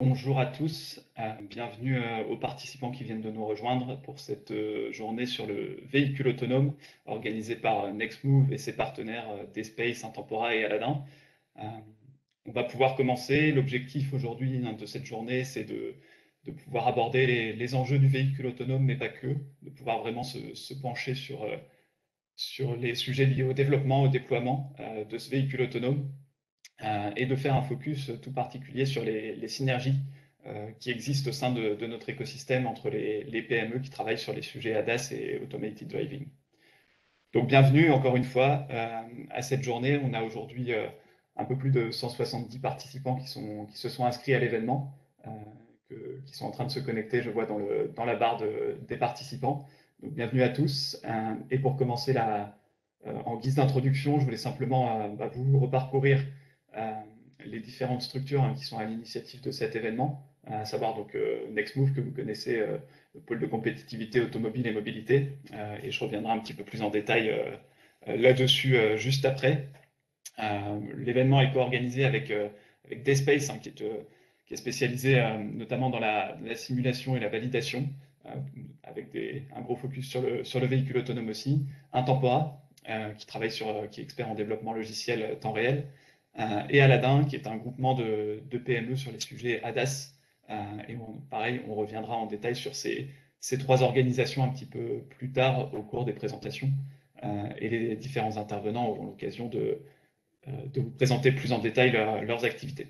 Bonjour à tous, bienvenue aux participants qui viennent de nous rejoindre pour cette journée sur le véhicule autonome organisée par Nextmove et ses partenaires DSpace, Intempora et Aladdin. Euh, on va pouvoir commencer. L'objectif aujourd'hui de cette journée, c'est de pouvoir aborder les enjeux du véhicule autonome, mais pas que, de pouvoir vraiment se pencher sur les sujets liés au développement, au déploiement de ce véhicule autonome et de faire un focus tout particulier sur les synergies qui existent au sein de notre écosystème entre les PME qui travaillent sur les sujets ADAS et Automated Driving. Donc bienvenue encore une fois à cette journée. On a aujourd'hui un peu plus de 170 participants qui se sont inscrits à l'événement, qui sont en train de se connecter, je vois dans la barre des participants. Donc bienvenue à tous. Et pour commencer en guise d'introduction, je voulais simplement vous reparcourir euh, les différentes structures qui sont à l'initiative de cet événement, à savoir donc Nextmove que vous connaissez, le pôle de compétitivité automobile et mobilité, et je reviendrai un petit peu plus en détail là-dessus juste après. L'événement est co-organisé avec DSpace, qui est spécialisé notamment dans la simulation et la validation, euh, avec un gros focus sur le véhicule autonome aussi. Intempora, qui est expert en développement logiciel temps réel, et Aladdin, qui est un groupement de PME sur les sujets ADAS. Et pareil, on reviendra en détail sur ces trois organisations un petit peu plus tard au cours des présentations. Et les différents intervenants auront l'occasion de vous présenter plus en détail leurs activités.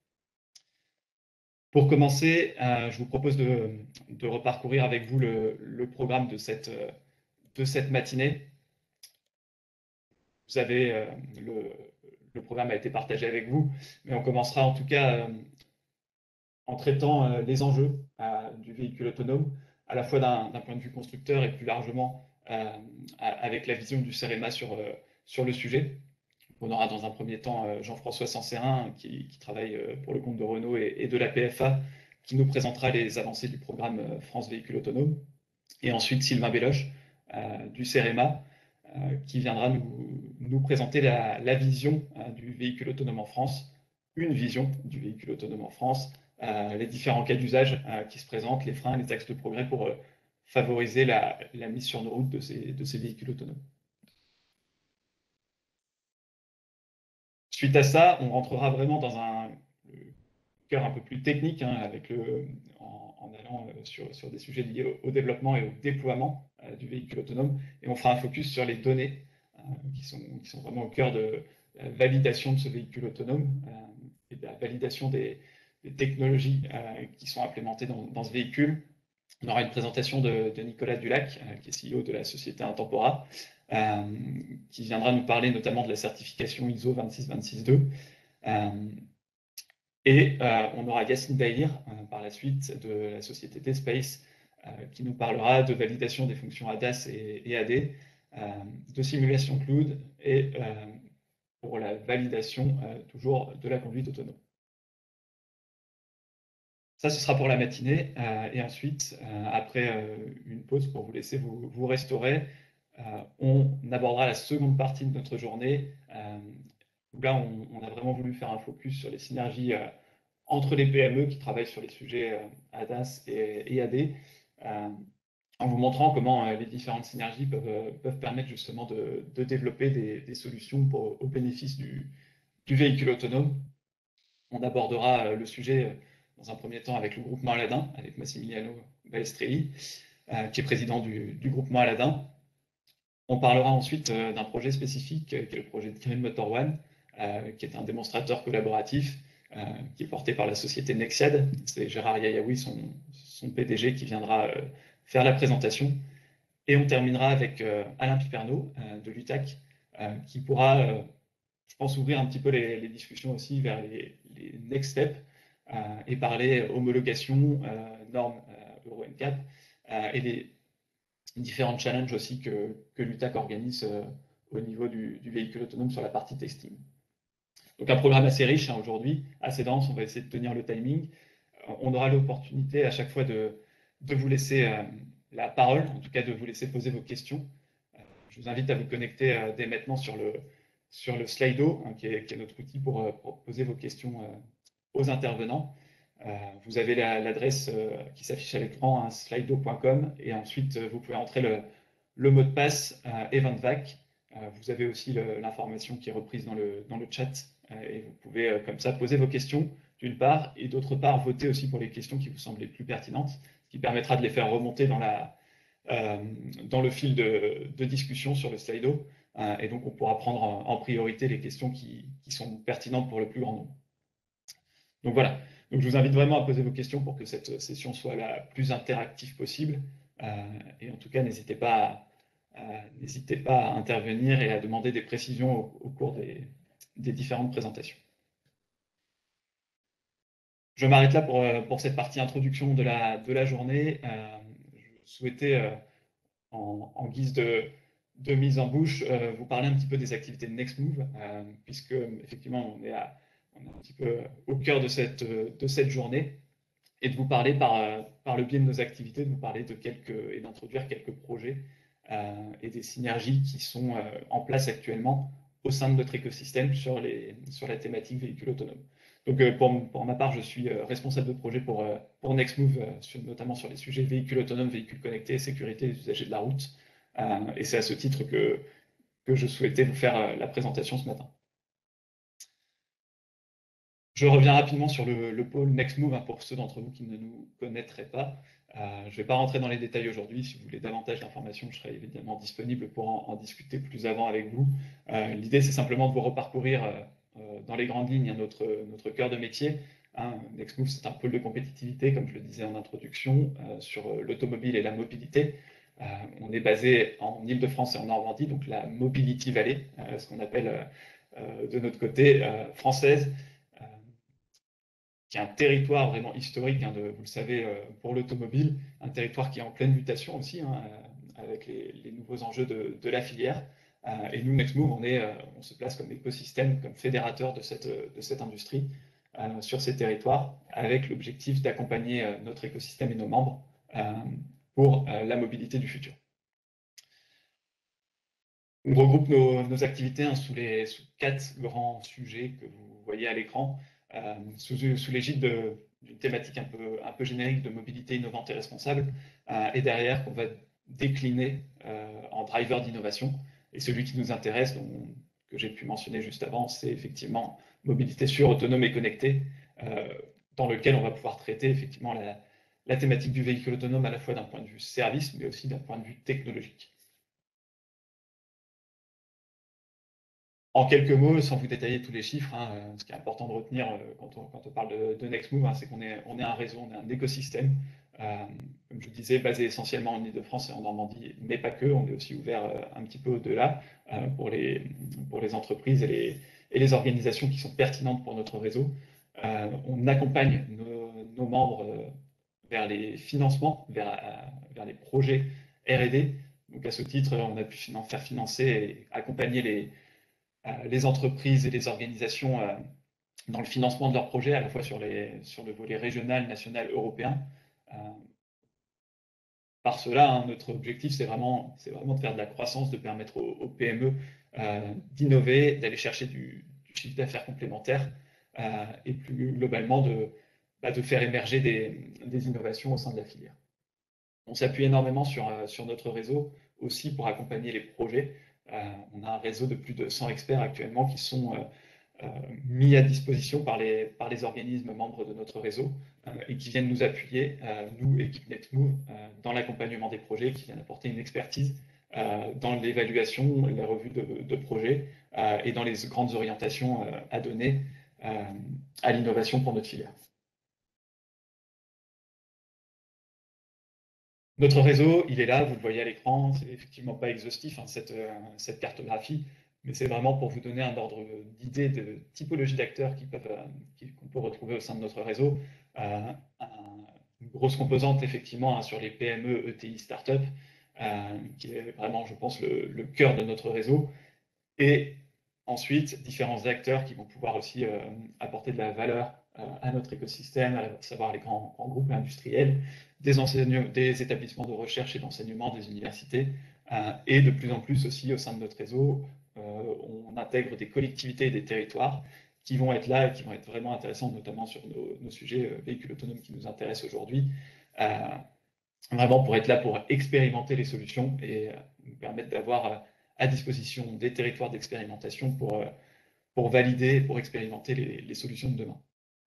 Pour commencer, je vous propose de reparcourir avec vous le programme de cette matinée. Vous avez le programme a été partagé avec vous, mais on commencera en tout cas en traitant les enjeux du véhicule autonome, à la fois d'un point de vue constructeur et plus largement avec la vision du CEREMA sur le sujet. On aura dans un premier temps Jean-François Sansérin, qui travaille pour le compte de Renault et de la PFA, qui nous présentera les avancées du programme France Véhicule Autonome. Et ensuite Sylvain Belloche du CEREMA, qui viendra nous présenter la vision du véhicule autonome en France, une vision du véhicule autonome en France, les différents cas d'usage qui se présentent, les freins, les axes de progrès pour favoriser la mise sur nos routes de ces véhicules autonomes. Suite à ça, on rentrera vraiment dans un cœur un peu plus technique, en allant sur des sujets liés au développement et au déploiement du véhicule autonome. Et on fera un focus sur les données qui sont vraiment au cœur de la validation de ce véhicule autonome et de la validation des technologies qui sont implémentées dans ce véhicule. On aura une présentation de Nicolas Dulac, qui est CEO de la société Intempora, qui viendra nous parler notamment de la certification ISO 26262. Et on aura Yacine Dahir par la suite de la société DSpace, qui nous parlera de validation des fonctions ADAS et AD, de simulation cloud et pour la validation toujours de la conduite autonome. Ça, ce sera pour la matinée. Et ensuite, après une pause pour vous laisser vous restaurer, on abordera la seconde partie de notre journée, où là, on a vraiment voulu faire un focus sur les synergies entre les PME qui travaillent sur les sujets ADAS et AD, en vous montrant comment les différentes synergies peuvent permettre justement de développer des solutions au bénéfice du véhicule autonome. On abordera le sujet dans un premier temps avec le groupement Aladdin, avec Massimiliano Balestrelli, qui est président du groupement Aladdin. On parlera ensuite d'un projet spécifique, qui est le projet de Green Motor One, qui est un démonstrateur collaboratif, qui est porté par la société Nexiad. C'est Gérard Yayaoui, son PDG, qui viendra faire la présentation. Et on terminera avec Alain Piperno de l'UTAC, qui pourra, je pense, ouvrir un petit peu les discussions aussi vers les next steps et parler homologation, normes Euro NCAP et les différents challenges aussi que l'UTAC organise au niveau du véhicule autonome sur la partie testing. Donc un programme assez riche aujourd'hui, assez dense, on va essayer de tenir le timing. On aura l'opportunité à chaque fois de vous laisser la parole, en tout cas de vous laisser poser vos questions. Je vous invite à vous connecter dès maintenant sur le Slido, qui est notre outil pour poser vos questions aux intervenants. Vous avez l'adresse qui s'affiche à l'écran, hein, slido.com, et ensuite vous pouvez entrer le mot de passe EventVac. Vous avez aussi l'information qui est reprise dans le chat, et vous pouvez comme ça poser vos questions d'une part, et d'autre part voter aussi pour les questions qui vous semblent les plus pertinentes, ce qui permettra de les faire remonter dans le fil de discussion sur le Slido, et donc on pourra prendre en priorité les questions qui sont pertinentes pour le plus grand nombre. Donc voilà, donc je vous invite vraiment à poser vos questions pour que cette session soit la plus interactive possible, et en tout cas n'hésitez pas à intervenir et à demander des précisions au cours des différentes présentations. Je m'arrête là pour cette partie introduction de la journée. Je souhaitais, en guise de mise en bouche, vous parler un petit peu des activités de Nextmove, puisque effectivement on est un petit peu au cœur de cette journée, et de vous parler par le biais de nos activités, de vous parler et d'introduire quelques projets et des synergies qui sont en place actuellement au sein de notre écosystème sur la thématique véhicule autonome. Donc pour ma part, je suis responsable de projet pour Nextmove, notamment sur les sujets véhicules autonomes, véhicules connectés, sécurité des usagers de la route. Et c'est à ce titre que je souhaitais vous faire la présentation ce matin. Je reviens rapidement sur le pôle Nextmove, hein, pour ceux d'entre vous qui ne nous connaîtraient pas. Je ne vais pas rentrer dans les détails aujourd'hui. Si vous voulez davantage d'informations, je serai évidemment disponible pour en discuter plus avant avec vous. L'idée, c'est simplement de vous reparcourir dans les grandes lignes, hein, notre cœur de métier. Hein. Nextmove, c'est un pôle de compétitivité, comme je le disais en introduction, sur l'automobile et la mobilité. On est basé en Île-de-France et en Normandie, donc la Mobility Valley, ce qu'on appelle de notre côté française, qui est un territoire vraiment historique, hein, vous le savez, pour l'automobile, un territoire qui est en pleine mutation aussi, hein, avec les nouveaux enjeux de la filière. Et nous, Nextmove, on se place comme écosystème, comme fédérateur de cette industrie sur ces territoires, avec l'objectif d'accompagner notre écosystème et nos membres pour la mobilité du futur. On regroupe nos activités, hein, sous 4 grands sujets que vous voyez à l'écran, sous l'égide d'une thématique un peu générique de mobilité innovante et responsable, et derrière qu'on va décliner en driver d'innovation. Et celui qui nous intéresse, que j'ai pu mentionner juste avant, c'est effectivement mobilité sûre, autonome et connectée, dans lequel on va pouvoir traiter effectivement la thématique du véhicule autonome à la fois d'un point de vue service, mais aussi d'un point de vue technologique. En quelques mots, sans vous détailler tous les chiffres, hein, ce qui est important de retenir quand on parle de Nextmove, hein, c'est qu'on est un réseau, on est un écosystème, comme je vous disais, basé essentiellement en Île-de-France et en Normandie, mais pas que, on est aussi ouvert un petit peu au-delà pour les entreprises et les organisations qui sont pertinentes pour notre réseau. On accompagne nos membres vers les financements, vers les projets R&D. Donc à ce titre, on a pu faire financer et accompagner les entreprises et les organisations dans le financement de leurs projets, à la fois sur le volet régional, national, européen. Par cela, hein, notre objectif, c'est vraiment de faire de la croissance, de permettre aux PME d'innover, d'aller chercher du chiffre d'affaires complémentaire, et plus globalement de faire émerger des innovations au sein de la filière. On s'appuie énormément sur notre réseau aussi pour accompagner les projets. On a un réseau de plus de 100 experts actuellement qui sont mis à disposition par les organismes membres de notre réseau et qui viennent nous appuyer, nous, équipe Nextmove, dans l'accompagnement des projets, qui viennent apporter une expertise dans l'évaluation et la revue de projets et dans les grandes orientations à donner à l'innovation pour notre filière. Notre réseau, il est là, vous le voyez à l'écran, c'est effectivement pas exhaustif, hein, cette cartographie, mais c'est vraiment pour vous donner un ordre d'idée de typologie d'acteurs qu'on peut retrouver au sein de notre réseau. Une grosse composante effectivement, hein, sur les PME, ETI, start-up, qui est vraiment, je pense, le cœur de notre réseau. Et ensuite, différents acteurs qui vont pouvoir aussi apporter de la valeur à notre écosystème, à savoir les grands groupes industriels, des établissements de recherche et d'enseignement, des universités, et de plus en plus aussi au sein de notre réseau, on intègre des collectivités et des territoires qui vont être là et qui vont être vraiment intéressants, notamment sur nos sujets véhicules autonomes qui nous intéressent aujourd'hui, vraiment pour être là pour expérimenter les solutions et nous permettre d'avoir à disposition des territoires d'expérimentation pour valider, pour expérimenter les solutions de demain.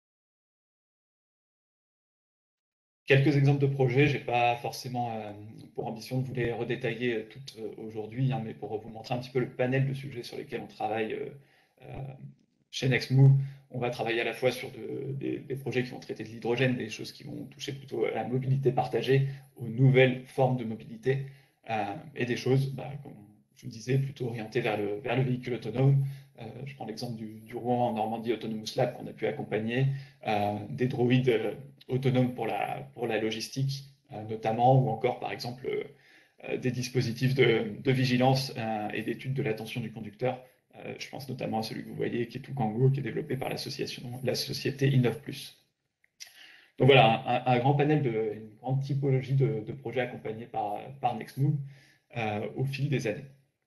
Quelques exemples de projets, je n'ai pas forcément pour ambition de vous les redétailler toutes aujourd'hui, hein, mais pour vous montrer un petit peu le panel de sujets sur lesquels on travaille chez Nextmove. On va travailler à la fois sur des projets qui vont traiter de l'hydrogène, des choses qui vont toucher plutôt à la mobilité partagée, aux nouvelles formes de mobilité, et des choses, comme je vous disais, plutôt orientées vers le véhicule autonome. Je prends l'exemple du Rouen en Normandie Autonomous Lab qu'on a pu accompagner, des droïdes autonomes pour la logistique, notamment, ou encore par exemple des dispositifs de vigilance et d'étude de l'attention du conducteur. Je pense notamment à celui que vous voyez, qui est Toukango, qui est développé par la société Innov+. Donc voilà, un grand panel, une grande typologie de projets accompagnés par Nextmove au fil des années.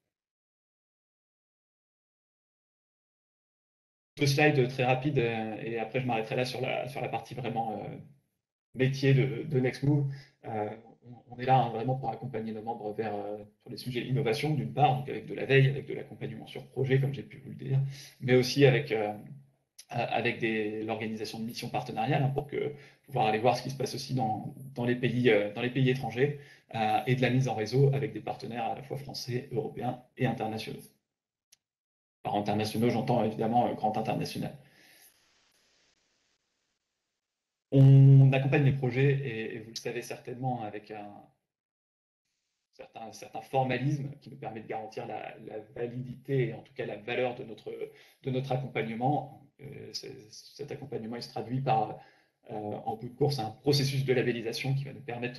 Deux slides très rapides, et après je m'arrêterai là sur la partie vraiment métier de Nextmove. On est là vraiment pour accompagner nos membres sur les sujets innovation, d'une part, donc avec de la veille, avec de l'accompagnement sur projet, comme j'ai pu vous le dire, mais aussi avec l'organisation de missions partenariales, hein, pour pouvoir aller voir ce qui se passe aussi dans les pays étrangers, et de la mise en réseau avec des partenaires à la fois français, européens et internationaux. Par internationaux, j'entends évidemment grand international. On accompagne les projets, et vous le savez certainement, avec un certain formalisme qui nous permet de garantir la validité et en tout cas la valeur de notre accompagnement. Cet accompagnement il se traduit par, en bout de course, un processus de labellisation qui va nous permettre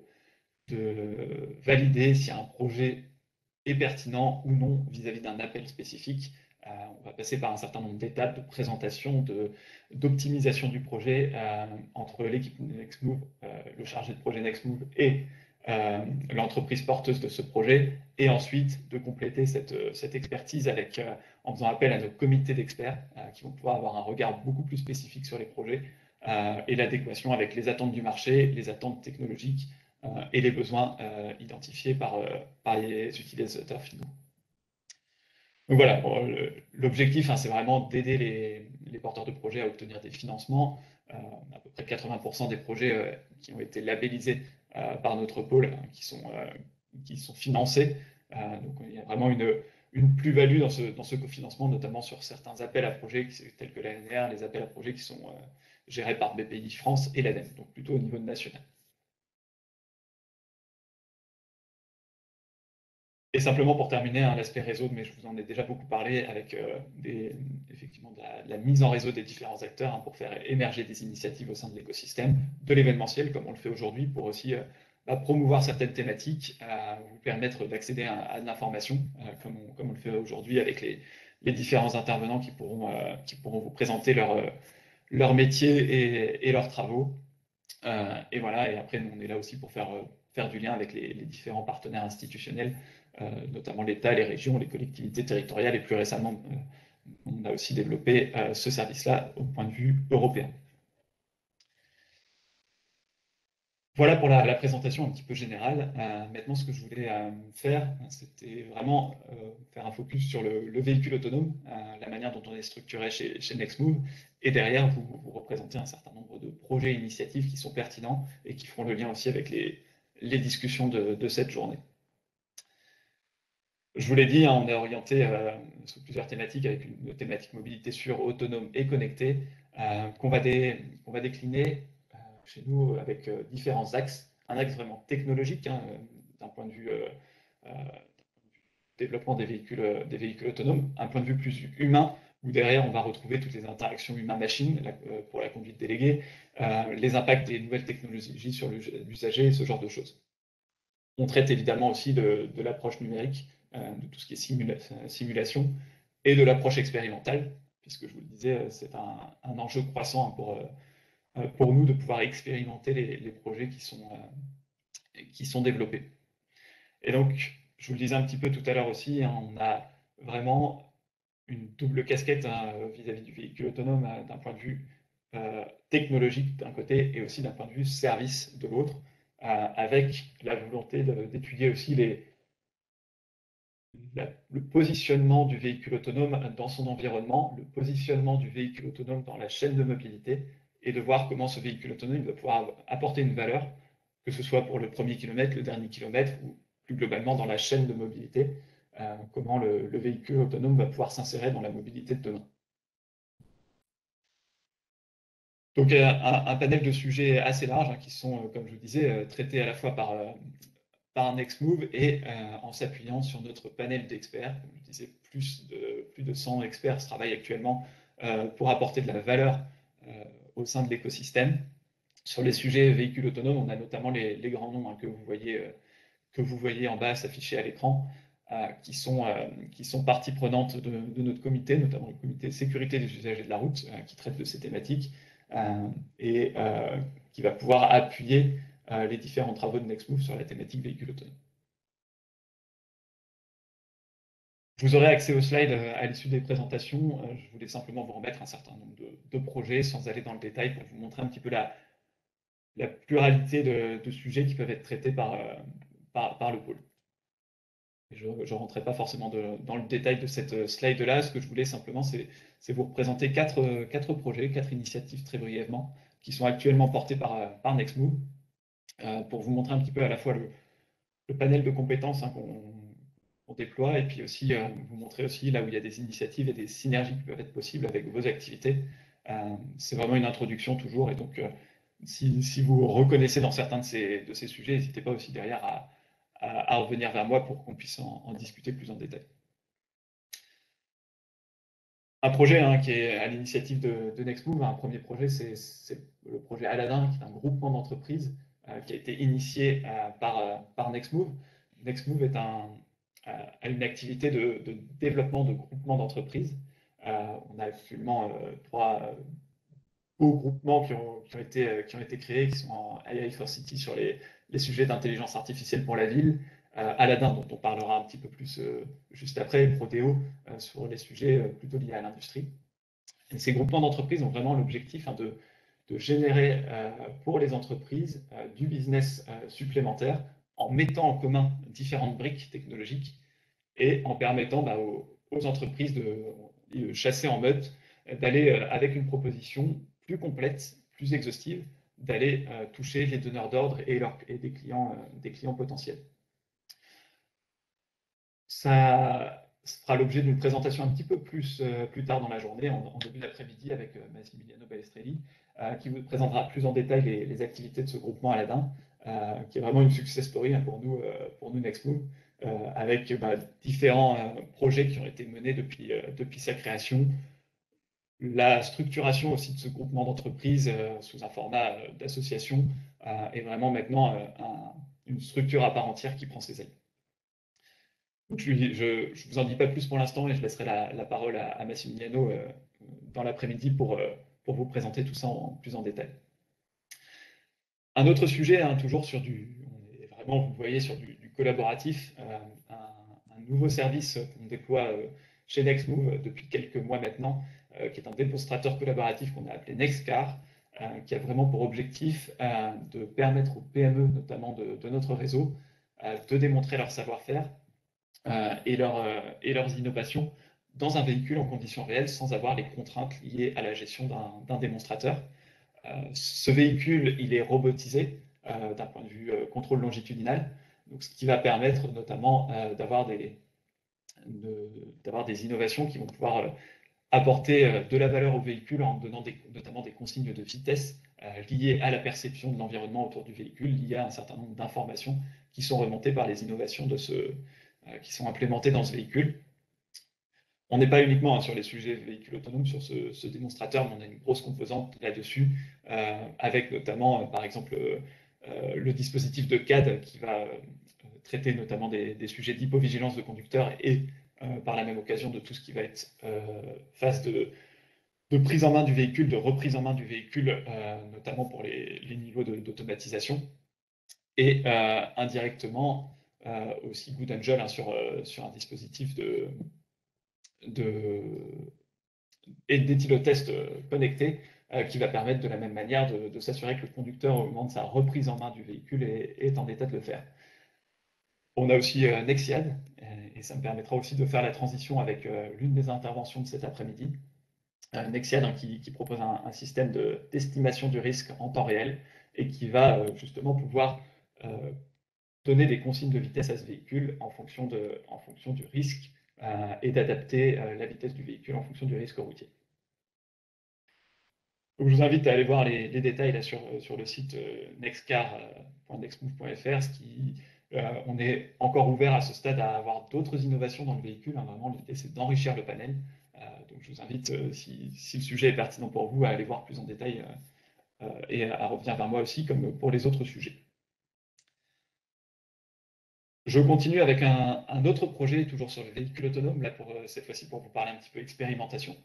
de valider si un projet est pertinent ou non vis-à-vis d'un appel spécifique. On va passer par un certain nombre d'étapes de présentation, d'optimisation du projet entre l'équipe Nextmove, le chargé de projet Nextmove et l'entreprise porteuse de ce projet, et ensuite de compléter cette expertise en faisant appel à nos comités d'experts qui vont pouvoir avoir un regard beaucoup plus spécifique sur les projets et l'adéquation avec les attentes du marché, les attentes technologiques et les besoins identifiés par les utilisateurs finaux. Donc voilà, bon, l'objectif, hein, c'est vraiment d'aider les porteurs de projets à obtenir des financements. À peu près 80% des projets qui ont été labellisés par notre pôle, hein, qui sont financés. Donc il y a vraiment une plus-value dans ce cofinancement, notamment sur certains appels à projets tels que l'ANR, les appels à projets qui sont gérés par BPI France et l'ADEME, donc plutôt au niveau national. Et simplement pour terminer, hein, l'aspect réseau, mais je vous en ai déjà beaucoup parlé, avec effectivement de la mise en réseau des différents acteurs, hein, pour faire émerger des initiatives au sein de l'écosystème, de l'événementiel, comme on le fait aujourd'hui, pour aussi promouvoir certaines thématiques, vous permettre d'accéder à de l'information, comme on le fait aujourd'hui avec les différents intervenants qui pourront vous présenter leur métier et leurs travaux. Et voilà, et après, nous, on est là aussi pour faire du lien avec les différents partenaires institutionnels, notamment l'État, les régions, les collectivités territoriales, et plus récemment, on a aussi développé ce service-là au point de vue européen. Voilà pour la présentation un petit peu générale. Maintenant, ce que je voulais faire, c'était vraiment faire un focus sur le véhicule autonome, la manière dont on est structuré chez Nextmove, et derrière, vous représenter un certain nombre de projets et initiatives qui sont pertinents et qui feront le lien aussi avec les discussions de cette journée. Je vous l'ai dit, hein, on est orienté sur plusieurs thématiques, avec une thématique mobilité sûre, autonome et connectée, qu'on va décliner chez nous avec différents axes. Un axe vraiment technologique, hein, d'un point de vue développement des véhicules autonomes, un point de vue plus humain, où derrière on va retrouver toutes les interactions humain-machine pour la conduite déléguée, les impacts des nouvelles technologies sur l'usager, ce genre de choses. On traite évidemment aussi de l'approche numérique, de tout ce qui est simulation, et de l'approche expérimentale, puisque je vous le disais, c'est un enjeu croissant pour nous de pouvoir expérimenter les projets qui sont développés. Et donc, je vous le disais un petit peu tout à l'heure aussi, hein, on a vraiment une double casquette hein, vis-à-vis du véhicule autonome d'un point de vue technologique d'un côté et aussi d'un point de vue service de l'autre, avec la volonté d'étudier aussi le positionnement du véhicule autonome dans son environnement, le positionnement du véhicule autonome dans la chaîne de mobilité, et de voir comment ce véhicule autonome va pouvoir apporter une valeur, que ce soit pour le premier kilomètre, le dernier kilomètre, ou plus globalement dans la chaîne de mobilité, comment le véhicule autonome va pouvoir s'insérer dans la mobilité de demain. Donc un panel de sujets assez large hein, qui sont, comme je vous disais, traités à la fois par Nextmove et en s'appuyant sur notre panel d'experts. Comme je disais, plus de 100 experts travaillent actuellement pour apporter de la valeur au sein de l'écosystème. Sur les sujets véhicules autonomes, on a notamment les grands noms hein, que vous voyez en bas s'afficher à l'écran, qui sont partie prenante de notre comité, notamment le comité sécurité des usagers de la route, qui traite de ces thématiques et qui va pouvoir appuyer les différents travaux de Nextmove sur la thématique véhicule autonome. Vous aurez accès aux slides à l'issue des présentations. Je voulais simplement vous remettre un certain nombre de projets sans aller dans le détail pour vous montrer un petit peu la pluralité de sujets qui peuvent être traités par le pôle. Je ne rentrerai pas forcément dans le détail de cette slide-là. Ce que je voulais simplement, c'est vous représenter quatre projets, quatre initiatives très brièvement, qui sont actuellement portées par Nextmove, pour vous montrer un petit peu à la fois le panel de compétences hein, qu'on déploie, et puis aussi vous montrer aussi là où il y a des initiatives et des synergies qui peuvent être possibles avec vos activités. C'est vraiment une introduction toujours, et donc si vous reconnaissez dans certains de ces sujets, n'hésitez pas aussi derrière à revenir vers moi pour qu'on puisse en discuter plus en détail. Un projet hein, qui est à l'initiative de Nextmove, un premier projet, c'est le projet Aladdin, qui est un groupement d'entreprises qui a été initié par Nextmove. Nextmove a une activité de développement de groupements d'entreprises. On a actuellement trois beaux groupements qui ont été créés, qui sont en AI for City sur les sujets d'intelligence artificielle pour la ville, Aladdin, dont on parlera un petit peu plus juste après, Prodeo, sur les sujets plutôt liés à l'industrie. Et ces groupements d'entreprises ont vraiment l'objectif hein, de générer pour les entreprises du business supplémentaire en mettant en commun différentes briques technologiques et en permettant bah, aux entreprises de chasser en meute, d'aller avec une proposition plus complète, plus exhaustive, d'aller toucher les donneurs d'ordre et des clients potentiels. Ça fera l'objet d'une présentation un petit peu plus tard dans la journée, en début d'après-midi, avec Massimiliano Balestrelli, qui vous présentera plus en détail les activités de ce groupement Aladdin, qui est vraiment une success story hein, pour nous Nextmove, avec différents projets qui ont été menés depuis sa création. La structuration aussi de ce groupement d'entreprises sous un format d'association est vraiment maintenant une structure à part entière qui prend ses ailes. Donc, je ne vous en dis pas plus pour l'instant et je laisserai la parole à Massimiliano dans l'après-midi pour vous présenter tout ça plus en détail. Un autre sujet, hein, toujours sur on est vraiment, vous voyez, sur du collaboratif, un nouveau service qu'on déploie chez Nextmove depuis quelques mois maintenant, qui est un démonstrateur collaboratif qu'on a appelé Nextcar, qui a vraiment pour objectif de permettre aux PME, notamment de notre réseau, de démontrer leur savoir-faire et leurs innovations dans un véhicule en conditions réelles sans avoir les contraintes liées à la gestion d'un démonstrateur. Ce véhicule, il est robotisé d'un point de vue contrôle longitudinal, donc ce qui va permettre notamment d'avoir des innovations qui vont pouvoir apporter de la valeur au véhicule en donnant notamment des consignes de vitesse liées à la perception de l'environnement autour du véhicule, liées à un certain nombre d'informations qui sont remontées par les innovations qui sont implémentées dans ce véhicule. On n'est pas uniquement hein, sur les sujets véhicules autonomes, sur ce démonstrateur, mais on a une grosse composante là-dessus, avec notamment, par exemple, le dispositif de CAD qui va traiter notamment des sujets d'hypovigilance de conducteurs et par la même occasion de tout ce qui va être phase de prise en main du véhicule, de reprise en main du véhicule, notamment pour les niveaux d'automatisation. Et indirectement, aussi Good Angel hein, sur un dispositif d'éthylotest connecté qui va permettre de la même manière de s'assurer que le conducteur, au moment de sa reprise en main du véhicule, est en état de le faire. On a aussi Nexiad, et ça me permettra aussi de faire la transition avec l'une des interventions de cet après-midi. Nexiad, hein, qui propose un système d'estimation du risque en temps réel et qui va justement pouvoir donner des consignes de vitesse à ce véhicule en fonction du risque et d'adapter la vitesse du véhicule en fonction du risque routier. Donc, je vous invite à aller voir les détails là, sur le site nextcar.nextmove.fr. On est encore ouvert à ce stade à avoir d'autres innovations dans le véhicule. Hein. Vraiment, l'idée, c'est d'enrichir le panel. Donc, je vous invite, si le sujet est pertinent pour vous, à aller voir plus en détail et à revenir vers moi aussi, comme pour les autres sujets. Je continue avec un autre projet, toujours sur le véhicule autonome, là cette fois-ci pour vous parler un petit peu expérimentation.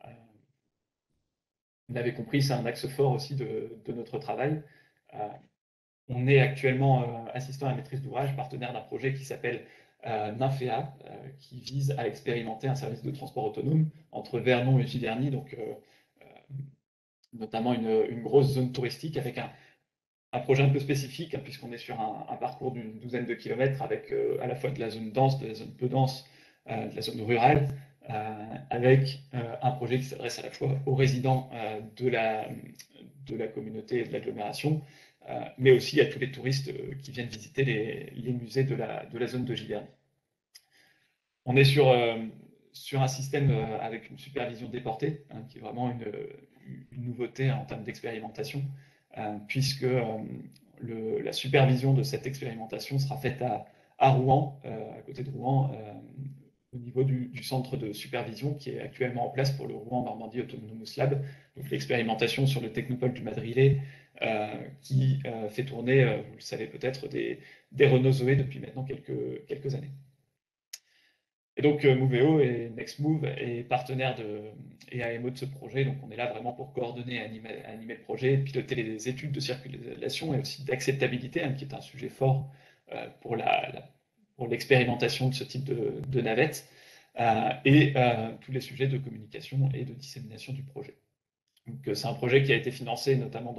Vous l'avez compris, c'est un axe fort aussi de notre travail. On est actuellement assistant à la maîtrise d'ouvrage, partenaire d'un projet qui s'appelle Nymphéa, qui vise à expérimenter un service de transport autonome entre Vernon et Giverny, donc notamment une grosse zone touristique avec un projet un peu spécifique, hein, puisqu'on est sur un parcours d'une douzaine de kilomètres avec à la fois de la zone dense, de la zone peu dense, de la zone rurale, avec un projet qui s'adresse à la fois aux résidents de la communauté et de l'agglomération, mais aussi à tous les touristes qui viennent visiter les musées de la zone de Giverny. On est sur un système avec une supervision déportée, hein, qui est vraiment une nouveauté en termes d'expérimentation, puisque la supervision de cette expérimentation sera faite à Rouen, à côté de Rouen, au niveau du centre de supervision qui est actuellement en place pour le Rouen Normandie Autonomous Lab, donc l'expérimentation sur le technopole du Madrillet, qui fait tourner, vous le savez peut-être, des Renault Zoé depuis maintenant quelques années. Et donc Moveo et NextMove est partenaire et AMO de ce projet, donc on est là vraiment pour coordonner et animer le projet, piloter les études de circulation et aussi d'acceptabilité, hein, qui est un sujet fort pour l'expérimentation de ce type de navette, et tous les sujets de communication et de dissémination du projet. Donc c'est un projet qui a été financé notamment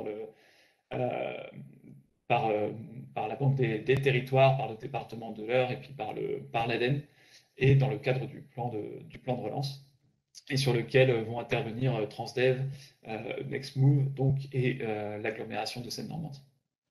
par la Banque des Territoires, par le département de l'Eure et puis par l'ADEME, et dans le cadre du plan de relance, et sur lequel vont intervenir Transdev, NextMove donc, et l'agglomération de Seine-Normandie.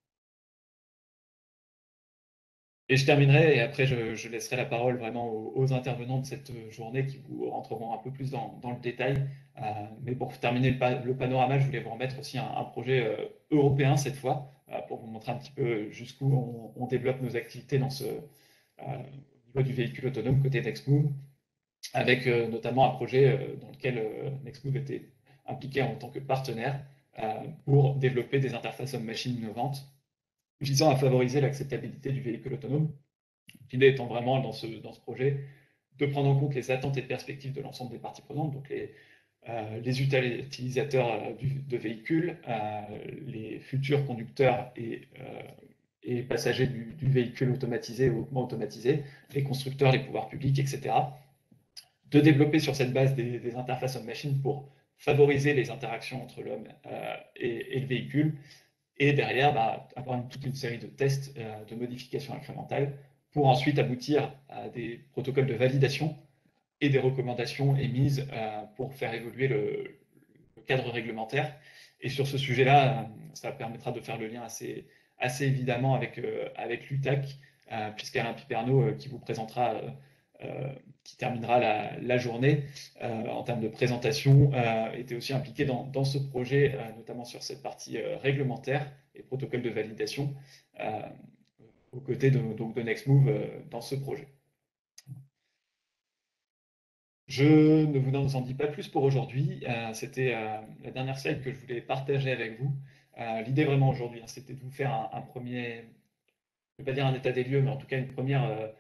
Et je terminerai, et après je laisserai la parole vraiment aux intervenants de cette journée qui vous rentreront un peu plus dans le détail. Mais pour terminer le panorama, je voulais vous remettre aussi un projet européen cette fois, pour vous montrer un petit peu jusqu'où on développe nos activités au niveau du véhicule autonome côté NextMove, avec notamment un projet dans lequel NextMove était impliqué en tant que partenaire pour développer des interfaces homme-machine innovantes visant à favoriser l'acceptabilité du véhicule autonome. L'idée étant vraiment dans ce projet de prendre en compte les attentes et perspectives de l'ensemble des parties prenantes, donc les utilisateurs de véhicules, les futurs conducteurs et passagers du véhicule automatisé ou hautement automatisé, les constructeurs, les pouvoirs publics, etc. De développer sur cette base des interfaces homme-machine pour favoriser les interactions entre l'homme et le véhicule, et derrière avoir toute une série de tests, de modifications incrémentales, pour ensuite aboutir à des protocoles de validation et des recommandations émises pour faire évoluer le cadre réglementaire. Et sur ce sujet-là, ça permettra de faire le lien assez évidemment avec l'UTAC, puisqu'Alain Piperno, qui vous présentera, qui terminera la journée en termes de présentation, était aussi impliqué dans ce projet, notamment sur cette partie réglementaire et protocole de validation, aux côtés de NextMove dans ce projet. Je ne vous en dis pas plus pour aujourd'hui. C'était la dernière slide que je voulais partager avec vous. L'idée vraiment aujourd'hui, c'était de vous faire un premier, je ne vais pas dire un état des lieux, mais en tout cas une première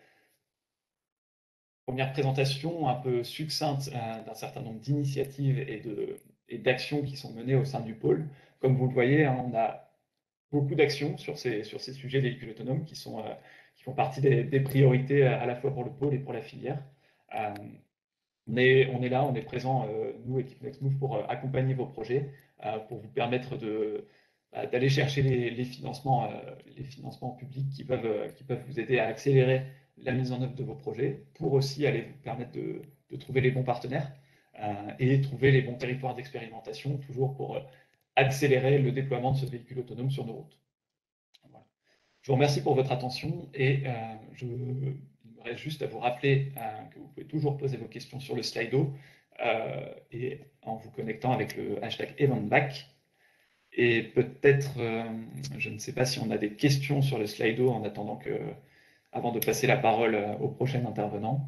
présentation un peu succincte d'un certain nombre d'initiatives et d'actions qui sont menées au sein du pôle. Comme vous le voyez, on a beaucoup d'actions sur ces sujets véhicules autonomes qui font partie des priorités à la fois pour le pôle et pour la filière. On est là, on est présent, nous, équipe Nextmove, pour accompagner vos projets, pour vous permettre d'aller chercher les financements publics qui peuvent vous aider à accélérer la mise en œuvre de vos projets, pour aussi aller vous permettre de trouver les bons partenaires et trouver les bons territoires d'expérimentation, toujours pour accélérer le déploiement de ce véhicule autonome sur nos routes. Voilà. Je vous remercie pour votre attention et il me reste juste à vous rappeler que vous pouvez toujours poser vos questions sur le Slido et en vous connectant avec le hashtag EventBack. Et peut-être, je ne sais pas si on a des questions sur le Slido en attendant avant de passer la parole au prochain intervenant.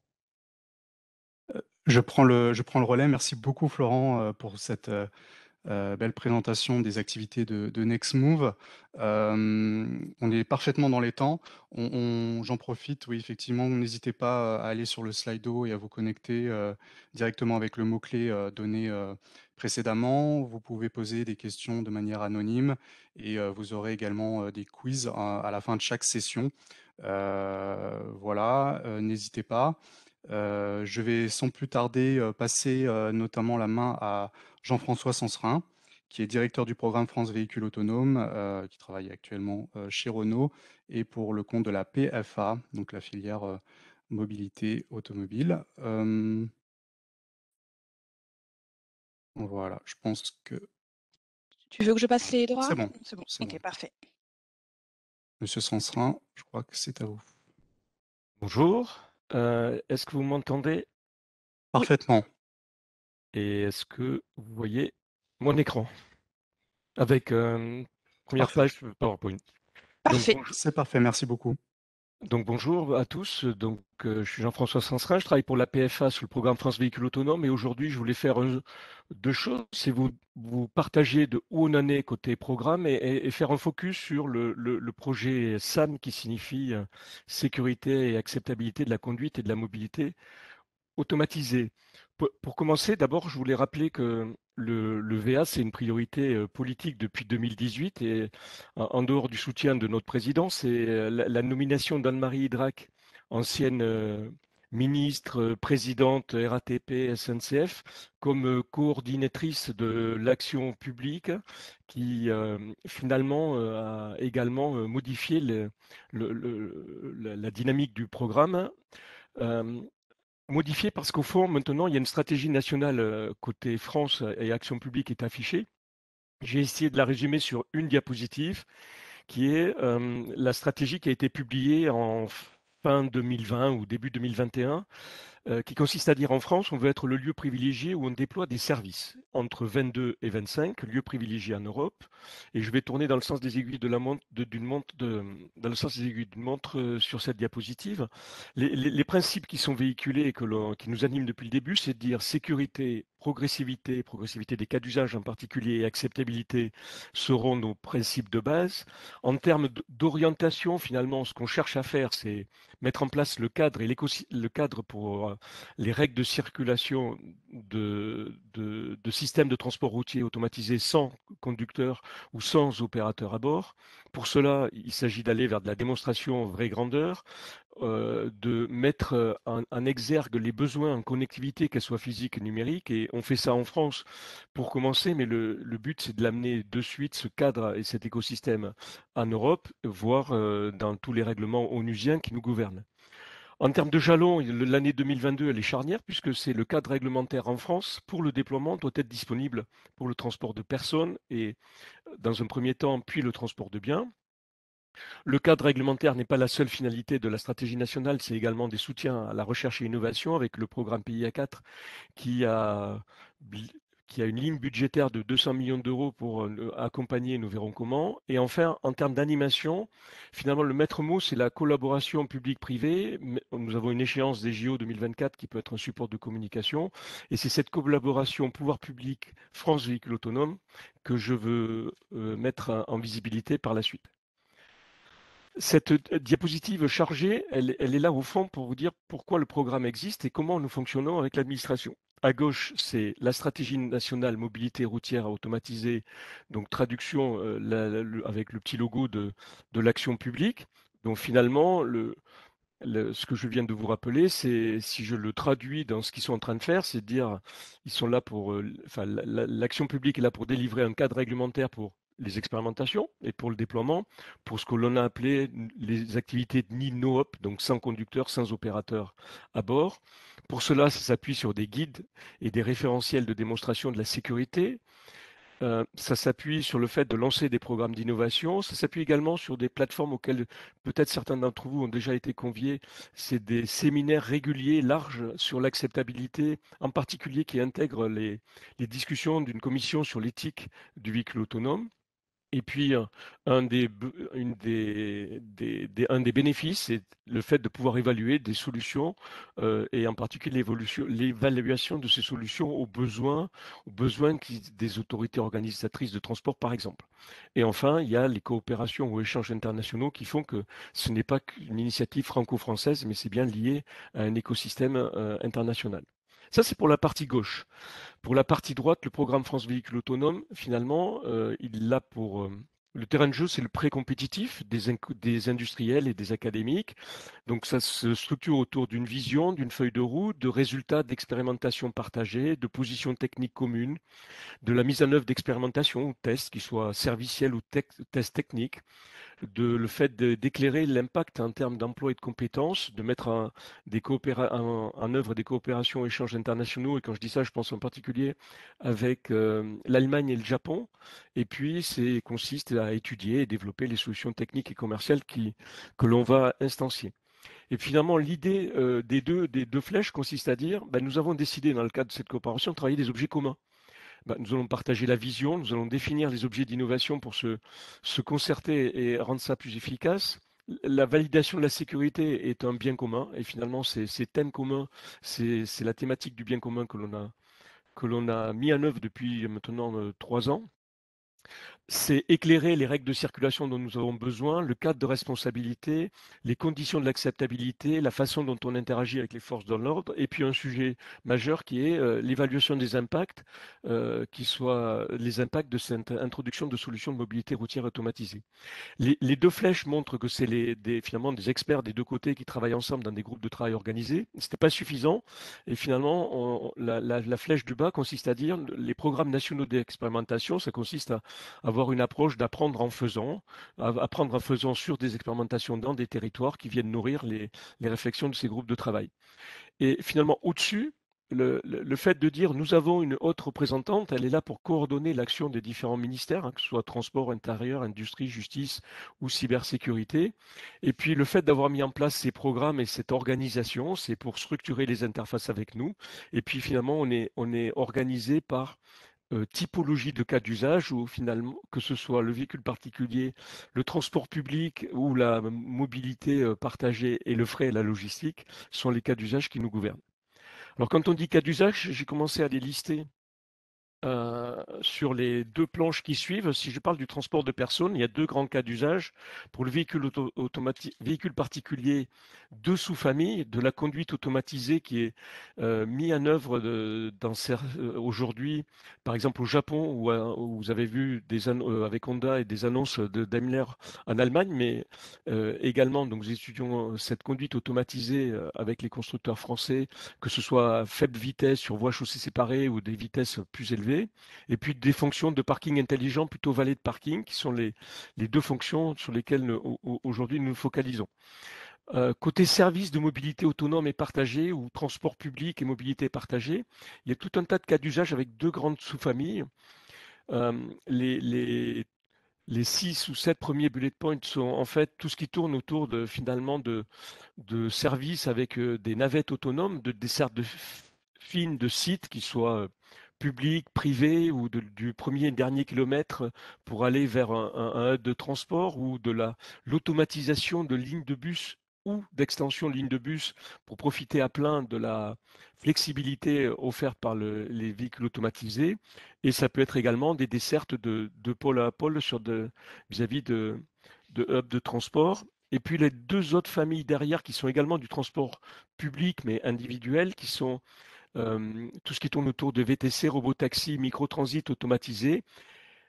Je prends le relais. Merci beaucoup Florent, pour cette, belle présentation des activités de Nextmove. On est parfaitement dans les temps. J'en profite, oui, effectivement, n'hésitez pas à aller sur le Slido et à vous connecter, directement avec le mot-clé, donné, précédemment. Vous pouvez poser des questions de manière anonyme et vous aurez également, des quiz à la fin de chaque session. Voilà, n'hésitez pas. Je vais sans plus tarder, passer, notamment la main à Jean-François Sanserin, qui est directeur du programme France Véhicules Autonomes, qui travaille actuellement chez Renault et pour le compte de la PFA, donc la filière mobilité automobile. Voilà, je pense que Tu veux que je passe les droits? c'est bon, C'est bon, c'est bon. OK, parfait. Monsieur Sanserin, je crois que c'est à vous. Bonjour, est-ce que vous m'entendez? Oui, Parfaitement, Et est-ce que vous voyez mon écran? Avec, première parfait. page PowerPoint. Donc parfait. bonjour C'est parfait, merci beaucoup. bonjour à tous. Je suis Jean-François Sanserin, je travaille pour la PFA sur le programme France Véhicules Autonomes et aujourd'hui, je voulais faire, 2 choses. C'est vous partager de où on en est côté programme et faire un focus sur le projet SAM qui signifie, sécurité et acceptabilité de la conduite et de la mobilité automatisé. Pour commencer, d'abord, je voulais rappeler que le VA, c'est une priorité politique depuis 2018 et en dehors du soutien de notre président, c'est la nomination d'Anne-Marie Idrac, ancienne ministre, présidente RATP, SNCF, comme coordinatrice de l'action publique qui finalement a également modifié la dynamique du programme. Euh, Modifié parce qu'au fond, maintenant, il y a une stratégie nationale côté France et action publique est affichée. J'ai essayé de la résumer sur une diapositive qui est la stratégie qui a été publiée en fin 2020 ou début 2021 qui consiste à dire en France, on veut être le lieu privilégié où on déploie des services. Entre 22 et 25, lieu privilégié en Europe. Et je vais tourner dans le sens des aiguilles de la montre, dans le sens des aiguilles d'une montre sur cette diapositive. Les principes qui sont véhiculés et qui nous animent depuis le début, c'est de dire sécurité, progressivité des cas d'usage en particulier et acceptabilité seront nos principes de base. En termes d'orientation, finalement, ce qu'on cherche à faire, c'est mettre en place le cadre et le cadre pour les règles de circulation de systèmes de transport routier automatisés sans conducteur ou sans opérateur à bord. Pour cela, il s'agit d'aller vers de la démonstration vraie grandeur, de mettre en exergue les besoins en connectivité, qu'elle soit physique et numérique. Et on fait ça en France pour commencer, mais le but, c'est de l'amener de suite, ce cadre et cet écosystème en Europe, voire dans tous les règlements onusiens qui nous gouvernent. En termes de jalons, l'année 2022, elle est charnière puisque c'est le cadre réglementaire en France pour le déploiement doit être disponible pour le transport de personnes et dans un premier temps, puis le transport de biens. Le cadre réglementaire n'est pas la seule finalité de la stratégie nationale, c'est également des soutiens à la recherche et innovation avec le programme PIA 4 qui a qui a une ligne budgétaire de 200 millions d'euros pour accompagner, nous verrons comment. Et enfin, en termes d'animation, finalement, le maître mot, c'est la collaboration publique-privée. Nous avons une échéance des JO 2024 qui peut être un support de communication. Et c'est cette collaboration pouvoir public France Véhicule Autonome que je veux mettre en visibilité par la suite. Cette diapositive chargée, elle est là au fond pour vous dire pourquoi le programme existe et comment nous fonctionnons avec l'administration. À gauche, c'est la stratégie nationale mobilité routière automatisée, donc traduction avec le petit logo de l'action publique. Donc finalement, ce que je viens de vous rappeler, c'est, si je le traduis dans ce qu'ils sont en train de faire, c'est de dire, ils sont là pour, enfin, l'action publique est là pour délivrer un cadre réglementaire pour les expérimentations et pour le déploiement, pour ce que l'on a appelé les activités de Need No-Op, donc sans conducteur, sans opérateur à bord. Pour cela, ça s'appuie sur des guides et des référentiels de démonstration de la sécurité. Ça s'appuie sur le fait de lancer des programmes d'innovation. Ça s'appuie également sur des plateformes auxquelles peut-être certains d'entre vous ont déjà été conviés. C'est des séminaires réguliers, larges, sur l'acceptabilité, en particulier qui intègrent les discussions d'une commission sur l'éthique du véhicule autonome. Et puis, un des bénéfices, c'est le fait de pouvoir évaluer des solutions, et en particulier l'évaluation de ces solutions aux besoins des autorités organisatrices de transport, par exemple. Et enfin, il y a les coopérations ou échanges internationaux qui font que ce n'est pas qu'une initiative franco-française, mais c'est bien lié à un écosystème international. Ça, c'est pour la partie gauche. Pour la partie droite, le programme France Véhicule Autonome, finalement, il a pour le terrain de jeu, c'est le pré-compétitif des industriels et des académiques. Donc ça se structure autour d'une vision, d'une feuille de route, de résultats d'expérimentation partagées, de positions techniques communes, de la mise en œuvre d'expérimentations ou tests, qui soient serviciels ou tests techniques, le fait d'éclairer l'impact en termes d'emploi et de compétences, de mettre en œuvre des coopérations et échanges internationaux. Et quand je dis ça, je pense en particulier avec l'Allemagne et le Japon. Et puis, c'est consiste à étudier et développer les solutions techniques et commerciales que l'on va instancier. Et finalement, l'idée des deux flèches consiste à dire, ben, nous avons décidé dans le cadre de cette coopération de travailler des objets communs. Nous allons partager la vision, nous allons définir les objets d'innovation pour se concerter et rendre ça plus efficace. La validation de la sécurité est un bien commun et finalement ces thèmes communs, c'est la thématique du bien commun que l'on a mis en œuvre depuis maintenant 3 ans. C'est éclairer les règles de circulation dont nous avons besoin, le cadre de responsabilité, les conditions de l'acceptabilité, la façon dont on interagit avec les forces de l'ordre, et puis un sujet majeur qui est l'évaluation des impacts, qui soient les impacts de cette introduction de solutions de mobilité routière automatisée. Les deux flèches montrent que c'est finalement des experts des deux côtés qui travaillent ensemble dans des groupes de travail organisés. Ce n'était pas suffisant. Et finalement, la flèche du bas consiste à dire les programmes nationaux d'expérimentation, ça consiste à avoir une approche d'apprendre en faisant, apprendre en faisant sur des expérimentations dans des territoires qui viennent nourrir les réflexions de ces groupes de travail. Et finalement, au-dessus, le fait de dire nous avons une haute représentante, elle est là pour coordonner l'action des différents ministères, que ce soit transport, intérieur, industrie, justice ou cybersécurité. Et puis le fait d'avoir mis en place ces programmes et cette organisation, c'est pour structurer les interfaces avec nous. Et puis finalement, on est organisé par typologie de cas d'usage où finalement, que ce soit le véhicule particulier, le transport public ou la mobilité partagée et le fret et la logistique sont les cas d'usage qui nous gouvernent. Alors quand on dit cas d'usage, j'ai commencé à les lister sur les deux planches qui suivent. Si je parle du transport de personnes, il y a deux grands cas d'usage. Pour le véhicule particulier, deux sous-familles, de la conduite automatisée qui est mis en œuvre aujourd'hui, par exemple au Japon, où vous avez vu avec Honda et des annonces de Daimler en Allemagne, mais également, donc, nous étudions cette conduite automatisée avec les constructeurs français, que ce soit à faible vitesse sur voie chaussée séparée ou des vitesses plus élevées. Et puis des fonctions de parking intelligent, plutôt valet de parking, qui sont les deux fonctions sur lesquelles aujourd'hui nous nous focalisons. Côté services de mobilité autonome et partagée, ou transport public et mobilité partagée, il y a tout un tas de cas d'usage avec deux grandes sous-familles. Les 6 ou 7 premiers bullet points sont en fait tout ce qui tourne autour finalement de services avec des navettes autonomes, de dessertes fines de sites qui soient publics, privés ou du premier et dernier kilomètre pour aller vers un hub de transport, ou de l'automatisation de lignes de bus ou d'extension de lignes de bus pour profiter à plein de la flexibilité offerte par les véhicules automatisés. Et ça peut être également des dessertes de pôle à pôle vis-à-vis de hubs de transport. Et puis les deux autres familles derrière qui sont également du transport public mais individuel, qui sont tout ce qui tourne autour de VTC, robotaxi, microtransit automatisé,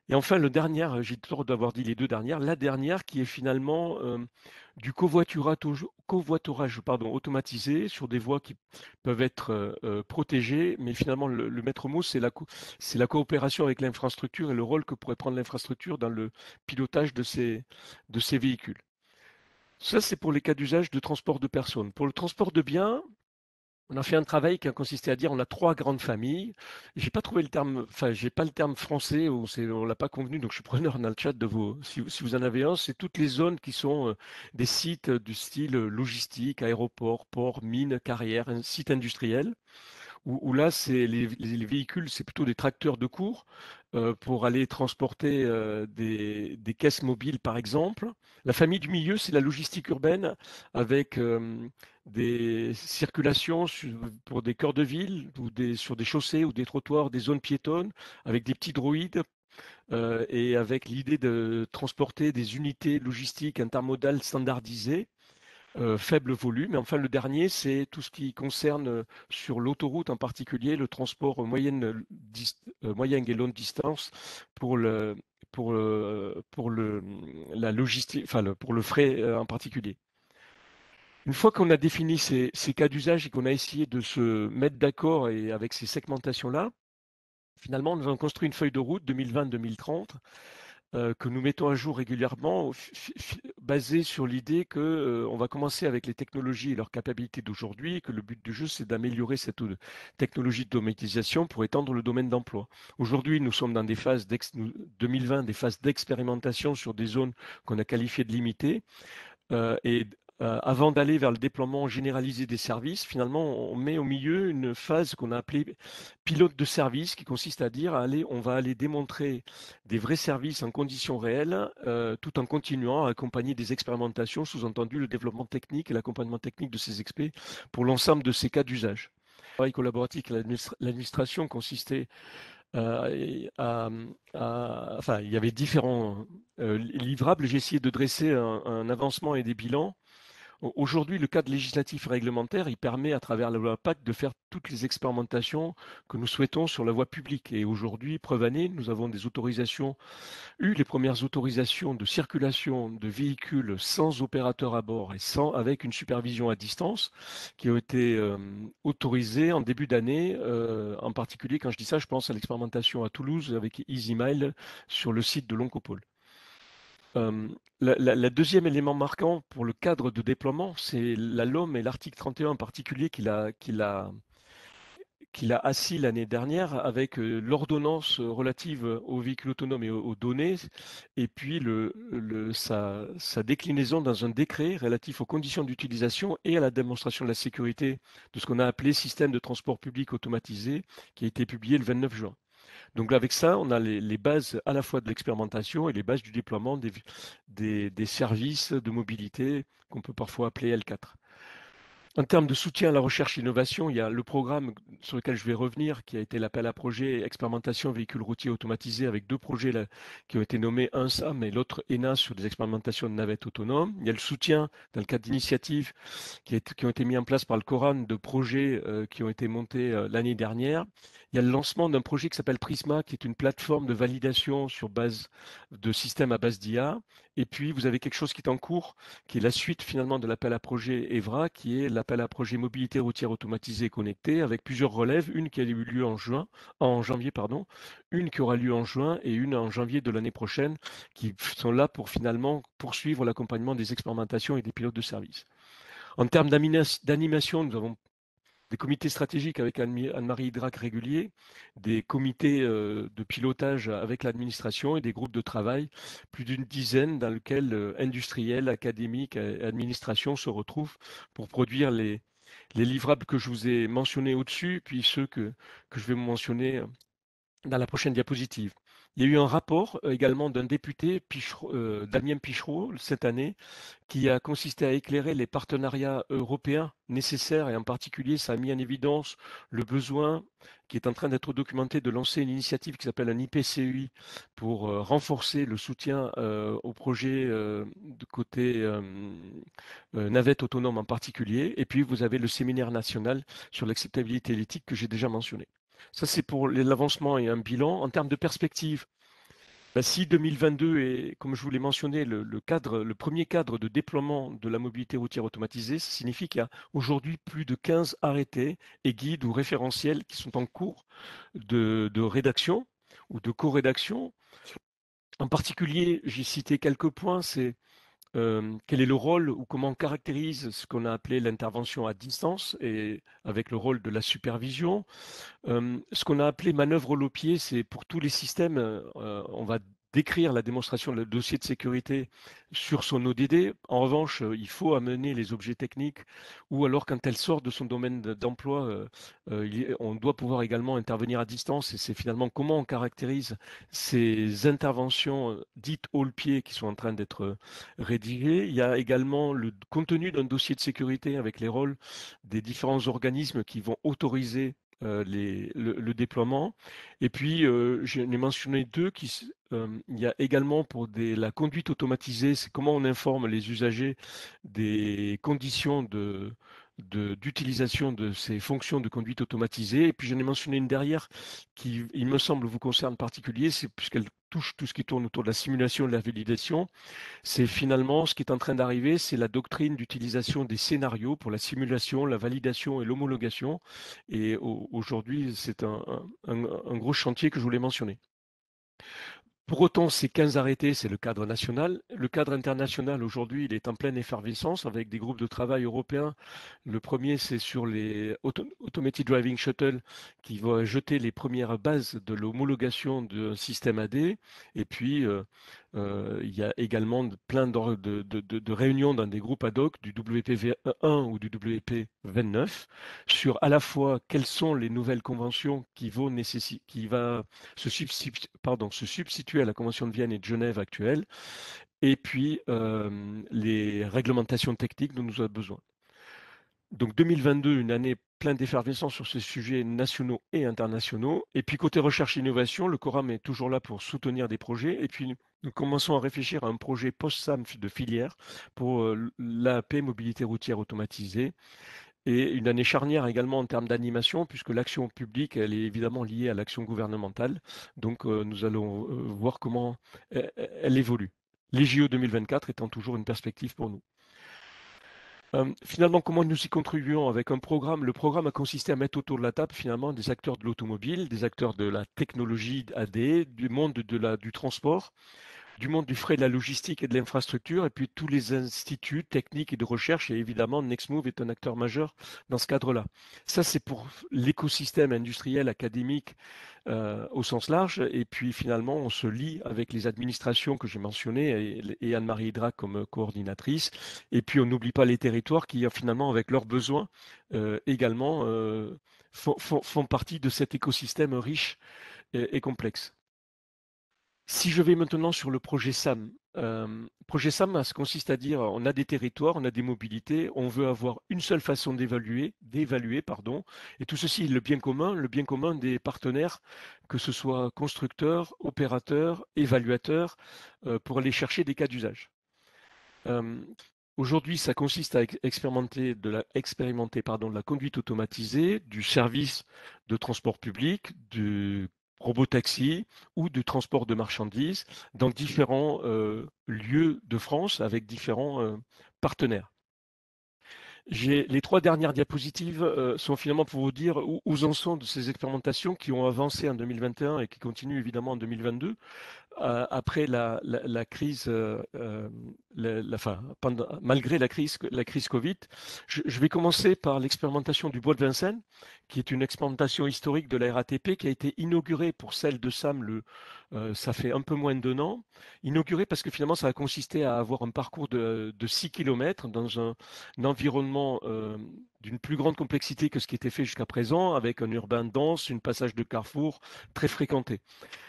Et enfin, le dernier, j'ai tort d'avoir dit les deux dernières, la dernière qui est finalement du covoiturage automatisé sur des voies qui peuvent être protégées, mais finalement le maître mot, c'est la coopération avec l'infrastructure et le rôle que pourrait prendre l'infrastructure dans le pilotage de ces véhicules. Ça, c'est pour les cas d'usage de transport de personnes. Pour le transport de biens, on a fait un travail qui a consisté à dire on a trois grandes familles. J'ai pas trouvé le terme, enfin j'ai pas le terme français, on l'a pas convenu, donc je suis preneur dans le chat de vos. Si vous en avez un, c'est toutes les zones qui sont des sites du style logistique, aéroport, port, mine, carrière, un site industriel où là, c'est les véhicules, c'est plutôt des tracteurs de cours pour aller transporter des caisses mobiles, par exemple. La famille du milieu, c'est la logistique urbaine avec des circulations pour des cœurs de ville ou sur des chaussées ou des trottoirs, des zones piétonnes, avec des petits droïdes et avec l'idée de transporter des unités logistiques intermodales standardisées faible volume. Et enfin, le dernier, c'est tout ce qui concerne sur l'autoroute en particulier le transport moyenne et longue distance pour la logistique, enfin pour le fret en particulier. Une fois qu'on a défini ces cas d'usage et qu'on a essayé de se mettre d'accord et avec ces segmentations-là, finalement, nous avons construit une feuille de route 2020-2030 que nous mettons à jour régulièrement, basé sur l'idée que on va commencer avec les technologies et leurs capacités d'aujourd'hui, et que le but du jeu, c'est d'améliorer cette technologie d'automatisation pour étendre le domaine d'emploi. Aujourd'hui, nous sommes dans des phases 2020, des phases d'expérimentation sur des zones qu'on a qualifiées de limitées, et avant d'aller vers le déploiement généralisé des services, finalement, on met au milieu une phase qu'on a appelée pilote de service, qui consiste à dire, allez, on va aller démontrer des vrais services en conditions réelles, tout en continuant à accompagner des expérimentations, sous-entendu le développement technique et l'accompagnement technique de ces experts pour l'ensemble de ces cas d'usage. Le travail collaboratif avec l'administration consistait enfin, il y avait différents livrables. J'ai essayé de dresser un avancement et des bilans. Aujourd'hui, le cadre législatif et réglementaire, il permet à travers la loi PAC de faire toutes les expérimentations que nous souhaitons sur la voie publique. Et aujourd'hui, preuve année, nous avons les premières autorisations de circulation de véhicules sans opérateur à bord et avec une supervision à distance qui ont été autorisées en début d'année. En particulier, quand je dis ça, je pense à l'expérimentation à Toulouse avec EasyMile sur le site de l'Oncopole. Le deuxième élément marquant pour le cadre de déploiement, c'est la LOM et l'article 31 en particulier qu'il a assis l'année dernière avec l'ordonnance relative aux véhicules autonomes et aux données, et puis sa déclinaison dans un décret relatif aux conditions d'utilisation et à la démonstration de la sécurité de ce qu'on a appelé système de transport public automatisé, qui a été publié le 29 juin. Donc avec ça, on a les bases à la fois de l'expérimentation et les bases du déploiement des services de mobilité qu'on peut parfois appeler L4. En termes de soutien à la recherche et l'innovation, il y a le programme sur lequel je vais revenir, qui a été l'appel à projet expérimentation véhicules routiers automatisés, avec deux projets là, qui ont été nommés, un SAM et l'autre ENA sur des expérimentations de navettes autonomes. Il y a le soutien dans le cadre d'initiatives qui ont été mis en place par le Coran de projets qui ont été montés l'année dernière. Il y a le lancement d'un projet qui s'appelle Prisma, qui est une plateforme de validation sur base de systèmes à base d'IA. Et puis, vous avez quelque chose qui est en cours, qui est la suite finalement de l'appel à projet EVRA, qui est l'appel à projet mobilité routière automatisée et connectée, avec plusieurs relèves, une qui a eu lieu en janvier, une qui aura lieu en juin et une en janvier de l'année prochaine, qui sont là pour finalement poursuivre l'accompagnement des expérimentations et des pilotes de service. En termes d'animation, nous avons des comités stratégiques avec Anne-Marie Hydrac réguliers, des comités de pilotage avec l'administration et des groupes de travail, plus d'une dizaine dans lesquels industriels, académiques et administration se retrouvent pour produire les livrables que je vous ai mentionnés au-dessus, puis ceux que je vais mentionner dans la prochaine diapositive. Il y a eu un rapport également d'un député, Damien Pichereau, cette année, qui a consisté à éclairer les partenariats européens nécessaires, et en particulier, ça a mis en évidence le besoin qui est en train d'être documenté de lancer une initiative qui s'appelle un IPCEI pour renforcer le soutien au projet de côté navette autonome en particulier. Et puis, vous avez le séminaire national sur l'acceptabilité et l'éthique que j'ai déjà mentionné. Ça, c'est pour l'avancement et un bilan. En termes de perspective, Si 2022 est, comme je vous l'ai mentionné, le premier cadre de déploiement de la mobilité routière automatisée, ça signifie qu'il y a aujourd'hui plus de 15 arrêtés et guides ou référentiels qui sont en cours de rédaction ou de co-rédaction. En particulier, j'ai cité quelques points, c'est quel est le rôle ou comment on caractérise ce qu'on a appelé l'intervention à distance et avec le rôle de la supervision. Ce qu'on a appelé manœuvre au pied, c'est pour tous les systèmes, on va décrire la démonstration de le dossier de sécurité sur son ODD. En revanche, il faut amener les objets techniques ou alors quand elle sort de son domaine d'emploi, on doit pouvoir également intervenir à distance et c'est finalement comment on caractérise ces interventions dites haut pied qui sont en train d'être rédigées. Il y a également le contenu d'un dossier de sécurité avec les rôles des différents organismes qui vont autoriser le déploiement. Et puis, j'en ai mentionné deux. Il y a également pour la conduite automatisée, c'est comment on informe les usagers des conditions d'utilisation de ces fonctions de conduite automatisée. Et puis, j'en ai mentionné une derrière qui, il me semble, vous concerne en particulier, c'est puisqu'elle touche tout ce qui tourne autour de la simulation et de la validation. C'est finalement ce qui est en train d'arriver, c'est la doctrine d'utilisation des scénarios pour la simulation, la validation et l'homologation. Et aujourd'hui, c'est un gros chantier que je voulais mentionner. Pour autant, ces 15 arrêtés, c'est le cadre national. Le cadre international, aujourd'hui, il est en pleine effervescence avec des groupes de travail européens. Le premier, c'est sur les Automated Driving Shuttle qui va jeter les premières bases de l'homologation d'un système AD. Et puis, il y a également plein de réunions dans des groupes ad hoc du WP1 ou du WP29 sur à la fois quelles sont les nouvelles conventions qui vont se substituer à la Convention de Vienne et de Genève actuelle, et puis les réglementations techniques dont nous avons besoin. Donc 2022, une année pleine d'effervescence sur ces sujets nationaux et internationaux. Et puis côté recherche et innovation, le Coram est toujours là pour soutenir des projets. Et puis nous commençons à réfléchir à un projet post-SAM de filière pour l'AP, mobilité routière automatisée. Et une année charnière également en termes d'animation, puisque l'action publique, elle est évidemment liée à l'action gouvernementale. Donc nous allons voir comment elle évolue. Les JO 2024 étant toujours une perspective pour nous. Finalement, comment nous y contribuons avec un programme? Le programme a consisté à mettre autour de la table finalement des acteurs de l'automobile, des acteurs de la technologie AD, du monde du transport, du monde du fret, de la logistique et de l'infrastructure, et puis tous les instituts techniques et de recherche, et évidemment Nextmove est un acteur majeur dans ce cadre-là. Ça, c'est pour l'écosystème industriel, académique au sens large, et puis finalement, on se lie avec les administrations que j'ai mentionnées, et Anne-Marie Hydra comme coordinatrice, et puis on n'oublie pas les territoires qui, finalement, avec leurs besoins, également font partie de cet écosystème riche et complexe. Si je vais maintenant sur le projet SAM, ça consiste à dire on a des territoires, on a des mobilités, on veut avoir une seule façon d'évaluer, et tout ceci est le bien commun des partenaires, que ce soit constructeurs, opérateurs, évaluateurs, pour aller chercher des cas d'usage. Aujourd'hui, ça consiste à expérimenter de la conduite automatisée, du service de transport public, du robotaxi ou du transport de marchandises dans différents lieux de France avec différents partenaires. Les 3 dernières diapositives sont finalement pour vous dire où en sont de ces expérimentations qui ont avancé en 2021 et qui continuent évidemment en 2022. Après la crise, malgré la crise Covid. Je vais commencer par l'expérimentation du bois de Vincennes, qui est une expérimentation historique de la RATP qui a été inaugurée pour celle de SAM, ça fait un peu moins d'1 an. Inaugurée parce que finalement, ça a consisté à avoir un parcours de 6 km dans un environnement d'une plus grande complexité que ce qui était fait jusqu'à présent, avec un urbain dense, un passage de carrefour très fréquenté.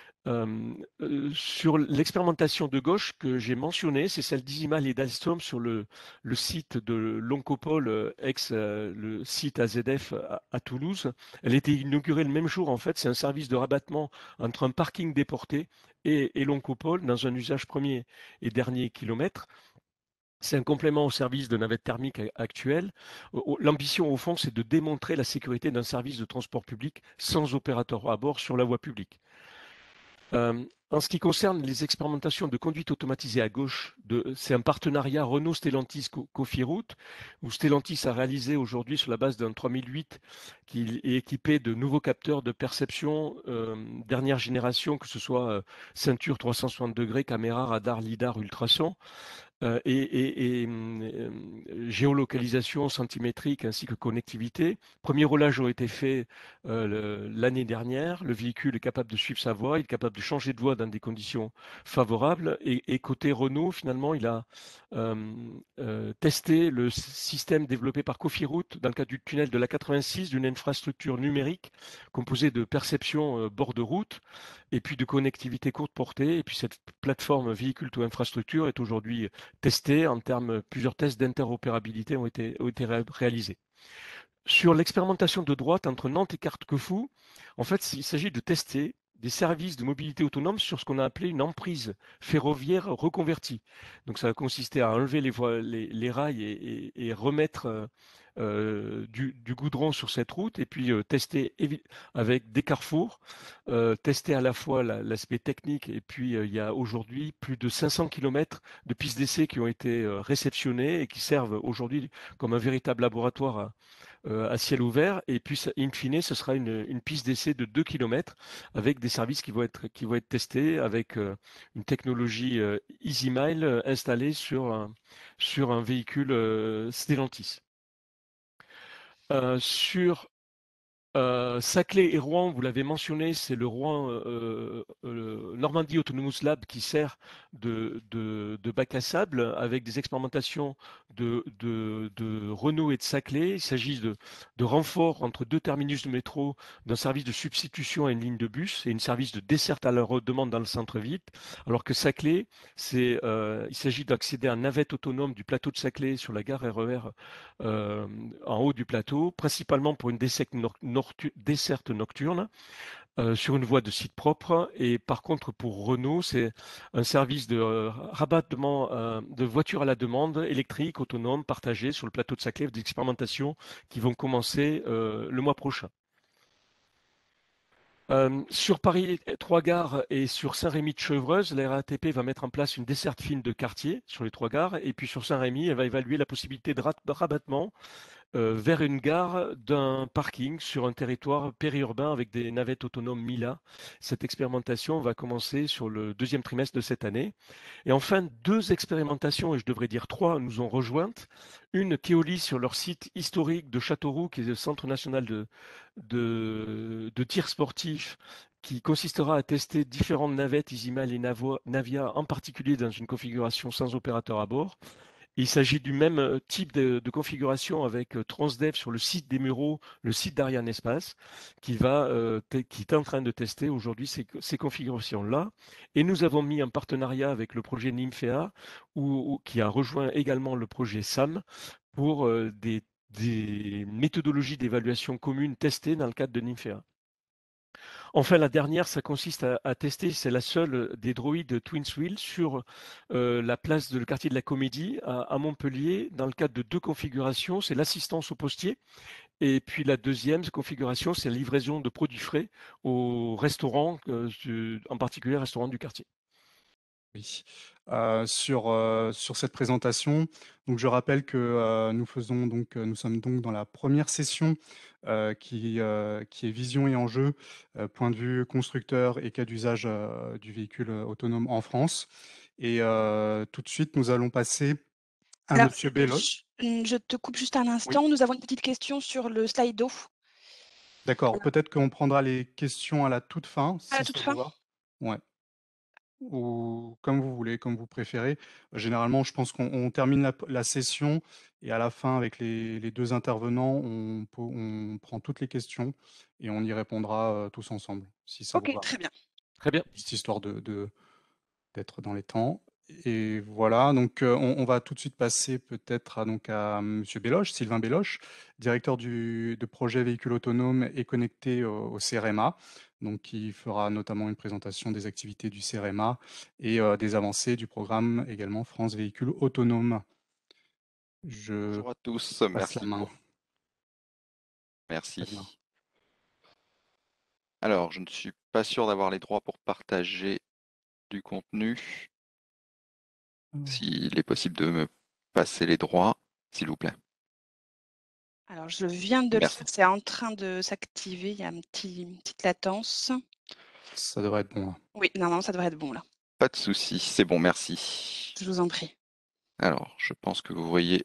Sur l'expérimentation de gauche que j'ai mentionnée, c'est celle d'Isimal et d'Alstom sur le site de l'Oncopole, le site AZF à Toulouse. Elle a été inaugurée le même jour, en fait. C'est un service de rabattement entre un parking déporté et l'Oncopole dans un usage premier et dernier kilomètre. C'est un complément au service de navette thermique actuel. L'ambition, au fond, c'est de démontrer la sécurité d'un service de transport public sans opérateur à bord sur la voie publique. En ce qui concerne les expérimentations de conduite automatisée à gauche, c'est un partenariat Renault-Stellantis-Cofiroute, où Stellantis a réalisé aujourd'hui sur la base d'un 3008 qui est équipé de nouveaux capteurs de perception dernière génération, que ce soit ceinture 360 degrés, caméra, radar, lidar, ultrason. Géolocalisation centimétrique ainsi que connectivité. Premier roulage a été fait l'année dernière. Le véhicule est capable de suivre sa voie, il est capable de changer de voie dans des conditions favorables. Et côté Renault, finalement, il a testé le système développé par Cofiroute dans le cadre du tunnel de la 86 d'une infrastructure numérique composée de perception bord de route et puis de connectivité courte portée. Et puis cette plateforme véhicule to infrastructure est aujourd'hui testée en termes, plusieurs tests d'interopérabilité ont été réalisés. Sur l'expérimentation de droite entre Nantes et Carquefou, en fait, il s'agit de tester des services de mobilité autonome sur ce qu'on a appelé une emprise ferroviaire reconvertie. Donc ça va consister à enlever les rails et remettre du goudron sur cette route et puis tester avec des carrefours, tester à la fois l'aspect technique et puis il y a aujourd'hui plus de 500 km de pistes d'essai qui ont été réceptionnées et qui servent aujourd'hui comme un véritable laboratoire à ciel ouvert. Et puis, in fine, ce sera une piste d'essai de 2 km avec des services qui vont être testés avec une technologie EasyMile installée sur un véhicule Stellantis. Sur Saclay et Rouen, vous l'avez mentionné, c'est le Rouen Normandie Autonomous Lab qui sert de bac à sable avec des expérimentations de Renault et de Saclay. Il s'agit de renforts entre deux terminus de métro d'un service de substitution à une ligne de bus et une service de desserte à leur demande dans le centre-ville. Alors que Saclay, il s'agit d'accéder à une navette autonome du plateau de Saclay sur la gare RER en haut du plateau, principalement pour une desserte nocturne sur une voie de site propre. Et par contre, pour Renault, c'est un service de rabattement de voitures à la demande électrique, autonome, partagé sur le plateau de Saclay, d'expérimentations qui vont commencer le mois prochain. Sur Paris 3 gares et sur Saint-Rémy de Chevreuse, la RATP va mettre en place une desserte fine de quartier sur les 3 gares. Et puis sur Saint-Rémy, elle va évaluer la possibilité de rabattement vers une gare d'un parking sur un territoire périurbain avec des navettes autonomes Mila. Cette expérimentation va commencer sur le deuxième trimestre de cette année. Et enfin, 2 expérimentations, et je devrais dire 3, nous ont rejointes. Une Keolis sur leur site historique de Châteauroux, qui est le Centre national de tir sportif, qui consistera à tester différentes navettes EasyMile et Navia, en particulier dans une configuration sans opérateur à bord. Il s'agit du même type de configuration avec Transdev sur le site des Mureaux, le site d'Ariane Espace, qui est en train de tester aujourd'hui ces configurations-là. Et nous avons mis un partenariat avec le projet Nymphea, qui a rejoint également le projet SAM pour des méthodologies d'évaluation communes testées dans le cadre de Nymphea. Enfin, la dernière, ça consiste à tester, c'est la seule des droïdes Twinswheel sur la place de le quartier de la Comédie à Montpellier, dans le cadre de 2 configurations. C'est l'assistance au postier. Et puis la deuxième configuration, c'est la livraison de produits frais au restaurant, en particulier restaurant du quartier. Oui. Sur cette présentation, donc je rappelle que nous sommes donc dans la première session qui est vision et enjeu, point de vue constructeur et cas d'usage du véhicule autonome en France. Et tout de suite, nous allons passer à Alors, Monsieur Bello. je te coupe juste un Oui, instant. Nous avons une petite question sur le Slido. d'accord. Peut-être qu'on prendra les questions à la toute fin, À la si toute ça fin. vous va. Ouais. Ou comme vous voulez, comme vous préférez. Généralement, je pense qu'on termine la session et à la fin, avec les 2 intervenants, on prend toutes les questions et on y répondra tous ensemble, si ça vous Ok, va. très bien. Très bien. Juste histoire d'être dans les temps. Et voilà, donc on va tout de suite passer peut-être à Monsieur Belloche, Sylvain Belloche, directeur de projet véhicule autonome et connecté au CRMA, donc qui fera notamment une présentation des activités du CRMA et des avancées du programme également France Véhicule Autonome. Je Bonjour à tous, passe la merci main. pour. Très bien. Merci. Alors, je ne suis pas sûr d'avoir les droits pour partager du contenu. Mmh. S'il est possible de me passer les droits, s'il vous plaît. Alors, je viens de le Merci. faire, c'est en train de s'activer, il y a une petite latence. Ça devrait être bon, là. Oui, normalement, ça devrait être bon là. Pas de souci, c'est bon, merci. Je vous en prie. Alors, je pense que vous voyez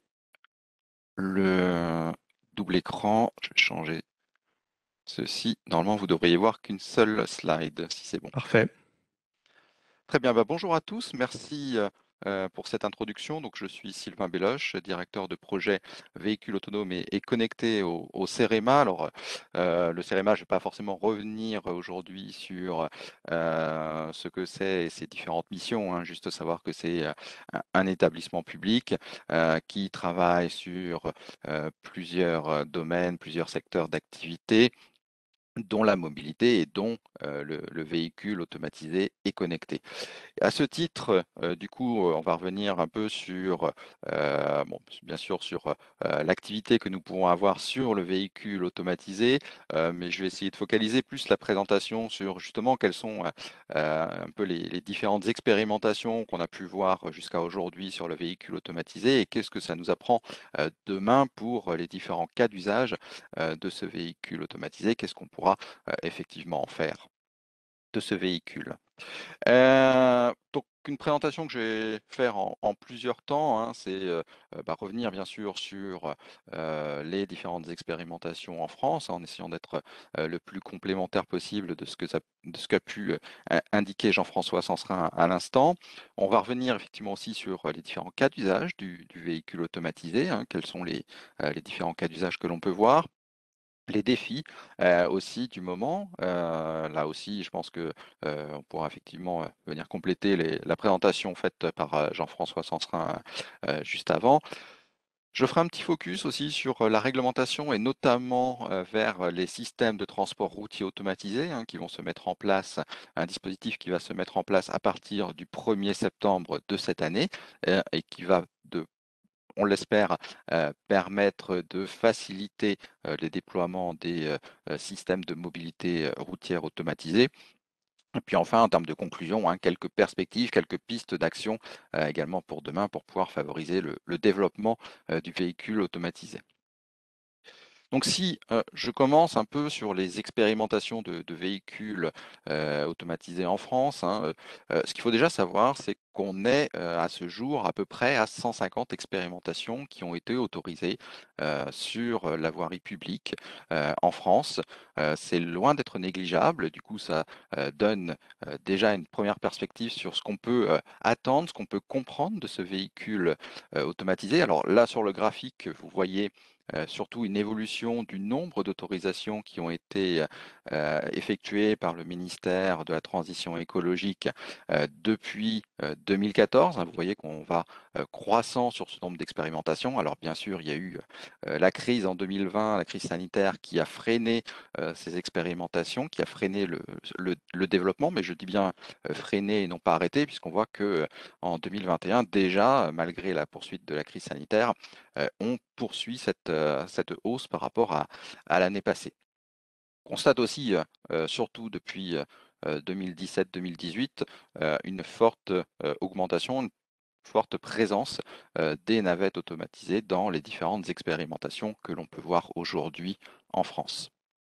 le double écran. Je vais changer ceci. Normalement, vous devriez voir qu'une seule slide, si c'est bon. Parfait. Très bien, bonjour à tous, merci pour cette introduction. Donc, je suis Sylvain Belloche, directeur de projet véhicules autonomes et connectés au CEREMA. Alors, le CEREMA, je ne vais pas forcément revenir aujourd'hui sur ce que c'est et ses différentes missions, hein, juste savoir que c'est un établissement public qui travaille sur plusieurs domaines, plusieurs secteurs d'activité, dont la mobilité et dont le véhicule automatisé et connecté. À ce titre, du coup, on va revenir un peu sur, bon, bien sûr sur, l'activité que nous pouvons avoir sur le véhicule automatisé, mais je vais essayer de focaliser plus la présentation sur justement quelles sont, un peu les différentes expérimentations qu'on a pu voir jusqu'à aujourd'hui sur le véhicule automatisé et qu'est-ce que ça nous apprend, demain pour les différents cas d'usage, de ce véhicule automatisé. Qu'est-ce qu'on pourra, effectivement en faire de ce véhicule? Donc une présentation que je vais faire en plusieurs temps, hein, c'est, revenir bien sûr sur, les différentes expérimentations en France, en essayant d'être, le plus complémentaire possible de ce qu'a pu, indiquer Jean-François Sanserin à l'instant. On va revenir effectivement aussi sur, les différents cas d'usage du véhicule automatisé, hein, quels sont les différents cas d'usage que l'on peut voir. Les défis, aussi du moment, là aussi je pense que, on pourra effectivement, venir compléter la présentation faite par, Jean-François Sanserin, juste avant. Je ferai un petit focus aussi sur, la réglementation et notamment, vers les systèmes de transport routier automatisés, hein, qui vont se mettre en place, un dispositif qui va se mettre en place à partir du 1er septembre de cette année, et qui va de on l'espère, permettre de faciliter, les déploiements des, systèmes de mobilité, routière automatisés. Et puis enfin, en termes de conclusion, hein, quelques perspectives, quelques pistes d'action, également pour demain, pour pouvoir favoriser le développement, du véhicule automatisé. Donc si, je commence un peu sur les expérimentations de véhicules, automatisés en France, hein, ce qu'il faut déjà savoir, c'est qu'on est, à ce jour, à peu près à 150 expérimentations qui ont été autorisées, sur, la voirie publique, en France. C'est loin d'être négligeable. Du coup, ça, donne, déjà une première perspective sur ce qu'on peut, attendre, ce qu'on peut comprendre de ce véhicule, automatisé. Alors là, sur le graphique, vous voyez surtout une évolution du nombre d'autorisations qui ont été effectuées par le ministère de la Transition écologique depuis 2014. Hein. Vous voyez qu'on va croissant sur ce nombre d'expérimentations. Alors bien sûr, il y a eu la crise en 2020, la crise sanitaire qui a freiné ces expérimentations, qui a freiné le développement, mais je dis bien freiné et non pas arrêté, puisqu'on voit que en 2021, déjà, malgré la poursuite de la crise sanitaire, on poursuit cette hausse par rapport à l'année passée. On constate aussi, surtout depuis 2017-2018, une forte augmentation, une forte présence des navettes automatisées dans les différentes expérimentations que l'on peut voir aujourd'hui en France.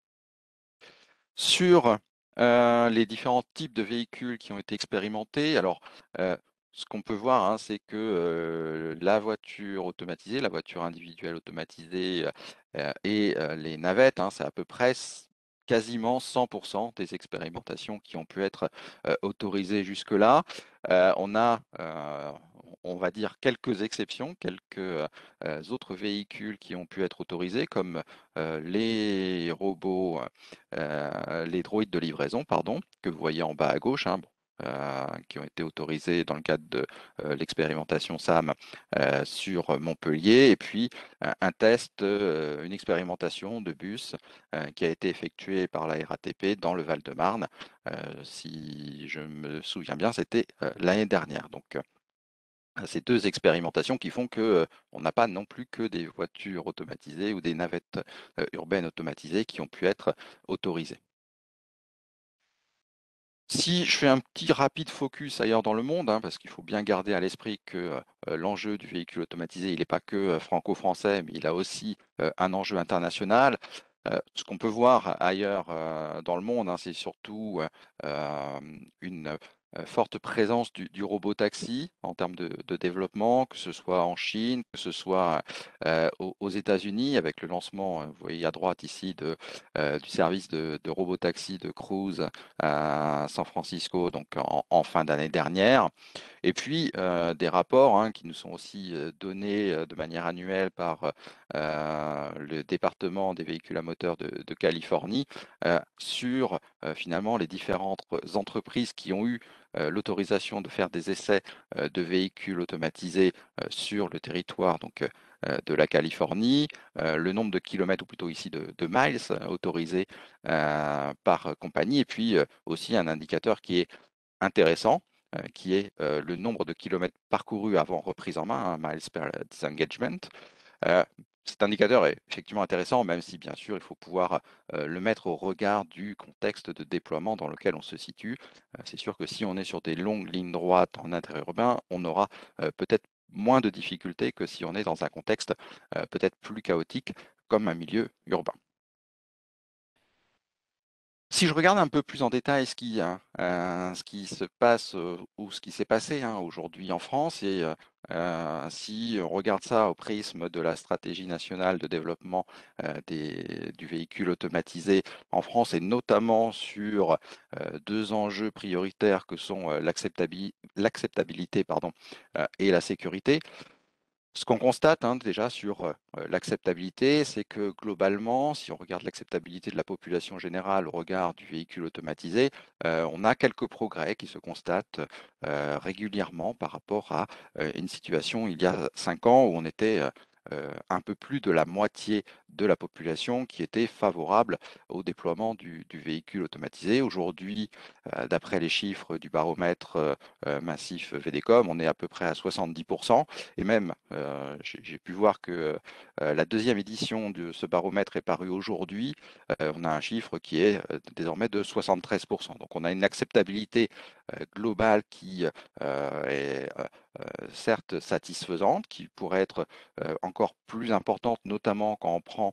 Sur les différents types de véhicules qui ont été expérimentés, alors ce qu'on peut voir, hein, c'est que la voiture automatisée, la voiture individuelle automatisée et les navettes, hein, c'est à peu près quasiment 100% des expérimentations qui ont pu être autorisées jusque-là. On a, on va dire, quelques exceptions, quelques autres véhicules qui ont pu être autorisés, comme les robots, les droïdes de livraison, pardon, que vous voyez en bas à gauche, hein, bon, qui ont été autorisés dans le cadre de l'expérimentation SAM sur Montpellier, et puis un test, une expérimentation de bus qui a été effectuée par la RATP dans le Val-de-Marne. Si je me souviens bien, c'était l'année dernière. Donc, ces deux expérimentations qui font que on n'a pas non plus que des voitures automatisées ou des navettes urbaines automatisées qui ont pu être autorisées. Si je fais un petit rapide focus ailleurs dans le monde, hein, parce qu'il faut bien garder à l'esprit que l'enjeu du véhicule automatisé, il n'est pas que franco-français, mais il a aussi un enjeu international. Ce qu'on peut voir ailleurs dans le monde, hein, c'est surtout une forte présence du robot-taxi en termes de développement, que ce soit en Chine, que ce soit aux États-Unis, avec le lancement, vous voyez à droite ici, du service de robot-taxi de Cruise à San Francisco, donc en fin d'année dernière. Et puis des rapports hein, qui nous sont aussi donnés de manière annuelle par le département des véhicules à moteur de Californie sur finalement les différentes entreprises qui ont eu l'autorisation de faire des essais de véhicules automatisés sur le territoire de la Californie, le nombre de kilomètres, ou plutôt ici de miles autorisés par compagnie, et puis aussi un indicateur qui est intéressant, qui est le nombre de kilomètres parcourus avant reprise en main, hein, miles per disengagement. Cet indicateur est effectivement intéressant, même si bien sûr il faut pouvoir le mettre au regard du contexte de déploiement dans lequel on se situe. C'est sûr que si on est sur des longues lignes droites en interurbain, on aura peut-être moins de difficultés que si on est dans un contexte peut-être plus chaotique comme un milieu urbain. Si je regarde un peu plus en détail ce qui se passe ou ce qui s'est passé hein, aujourd'hui en France, et si on regarde ça au prisme de la stratégie nationale de développement du véhicule automatisé en France, et notamment sur deux enjeux prioritaires que sont l'acceptabilité et la sécurité. Ce qu'on constate hein, déjà sur l'acceptabilité, c'est que globalement, si on regarde l'acceptabilité de la population générale au regard du véhicule automatisé, on a quelques progrès qui se constatent régulièrement par rapport à une situation il y a 5 ans où on était un peu plus de la moitié de la population qui était favorable au déploiement du véhicule automatisé. Aujourd'hui, d'après les chiffres du baromètre massif VDCOM, on est à peu près à 70%. Et même, j'ai pu voir que la deuxième édition de ce baromètre est parue aujourd'hui. On a un chiffre qui est désormais de 73%. Donc on a une acceptabilité globale qui est certes satisfaisante, qui pourrait être encore plus importante, notamment quand on prend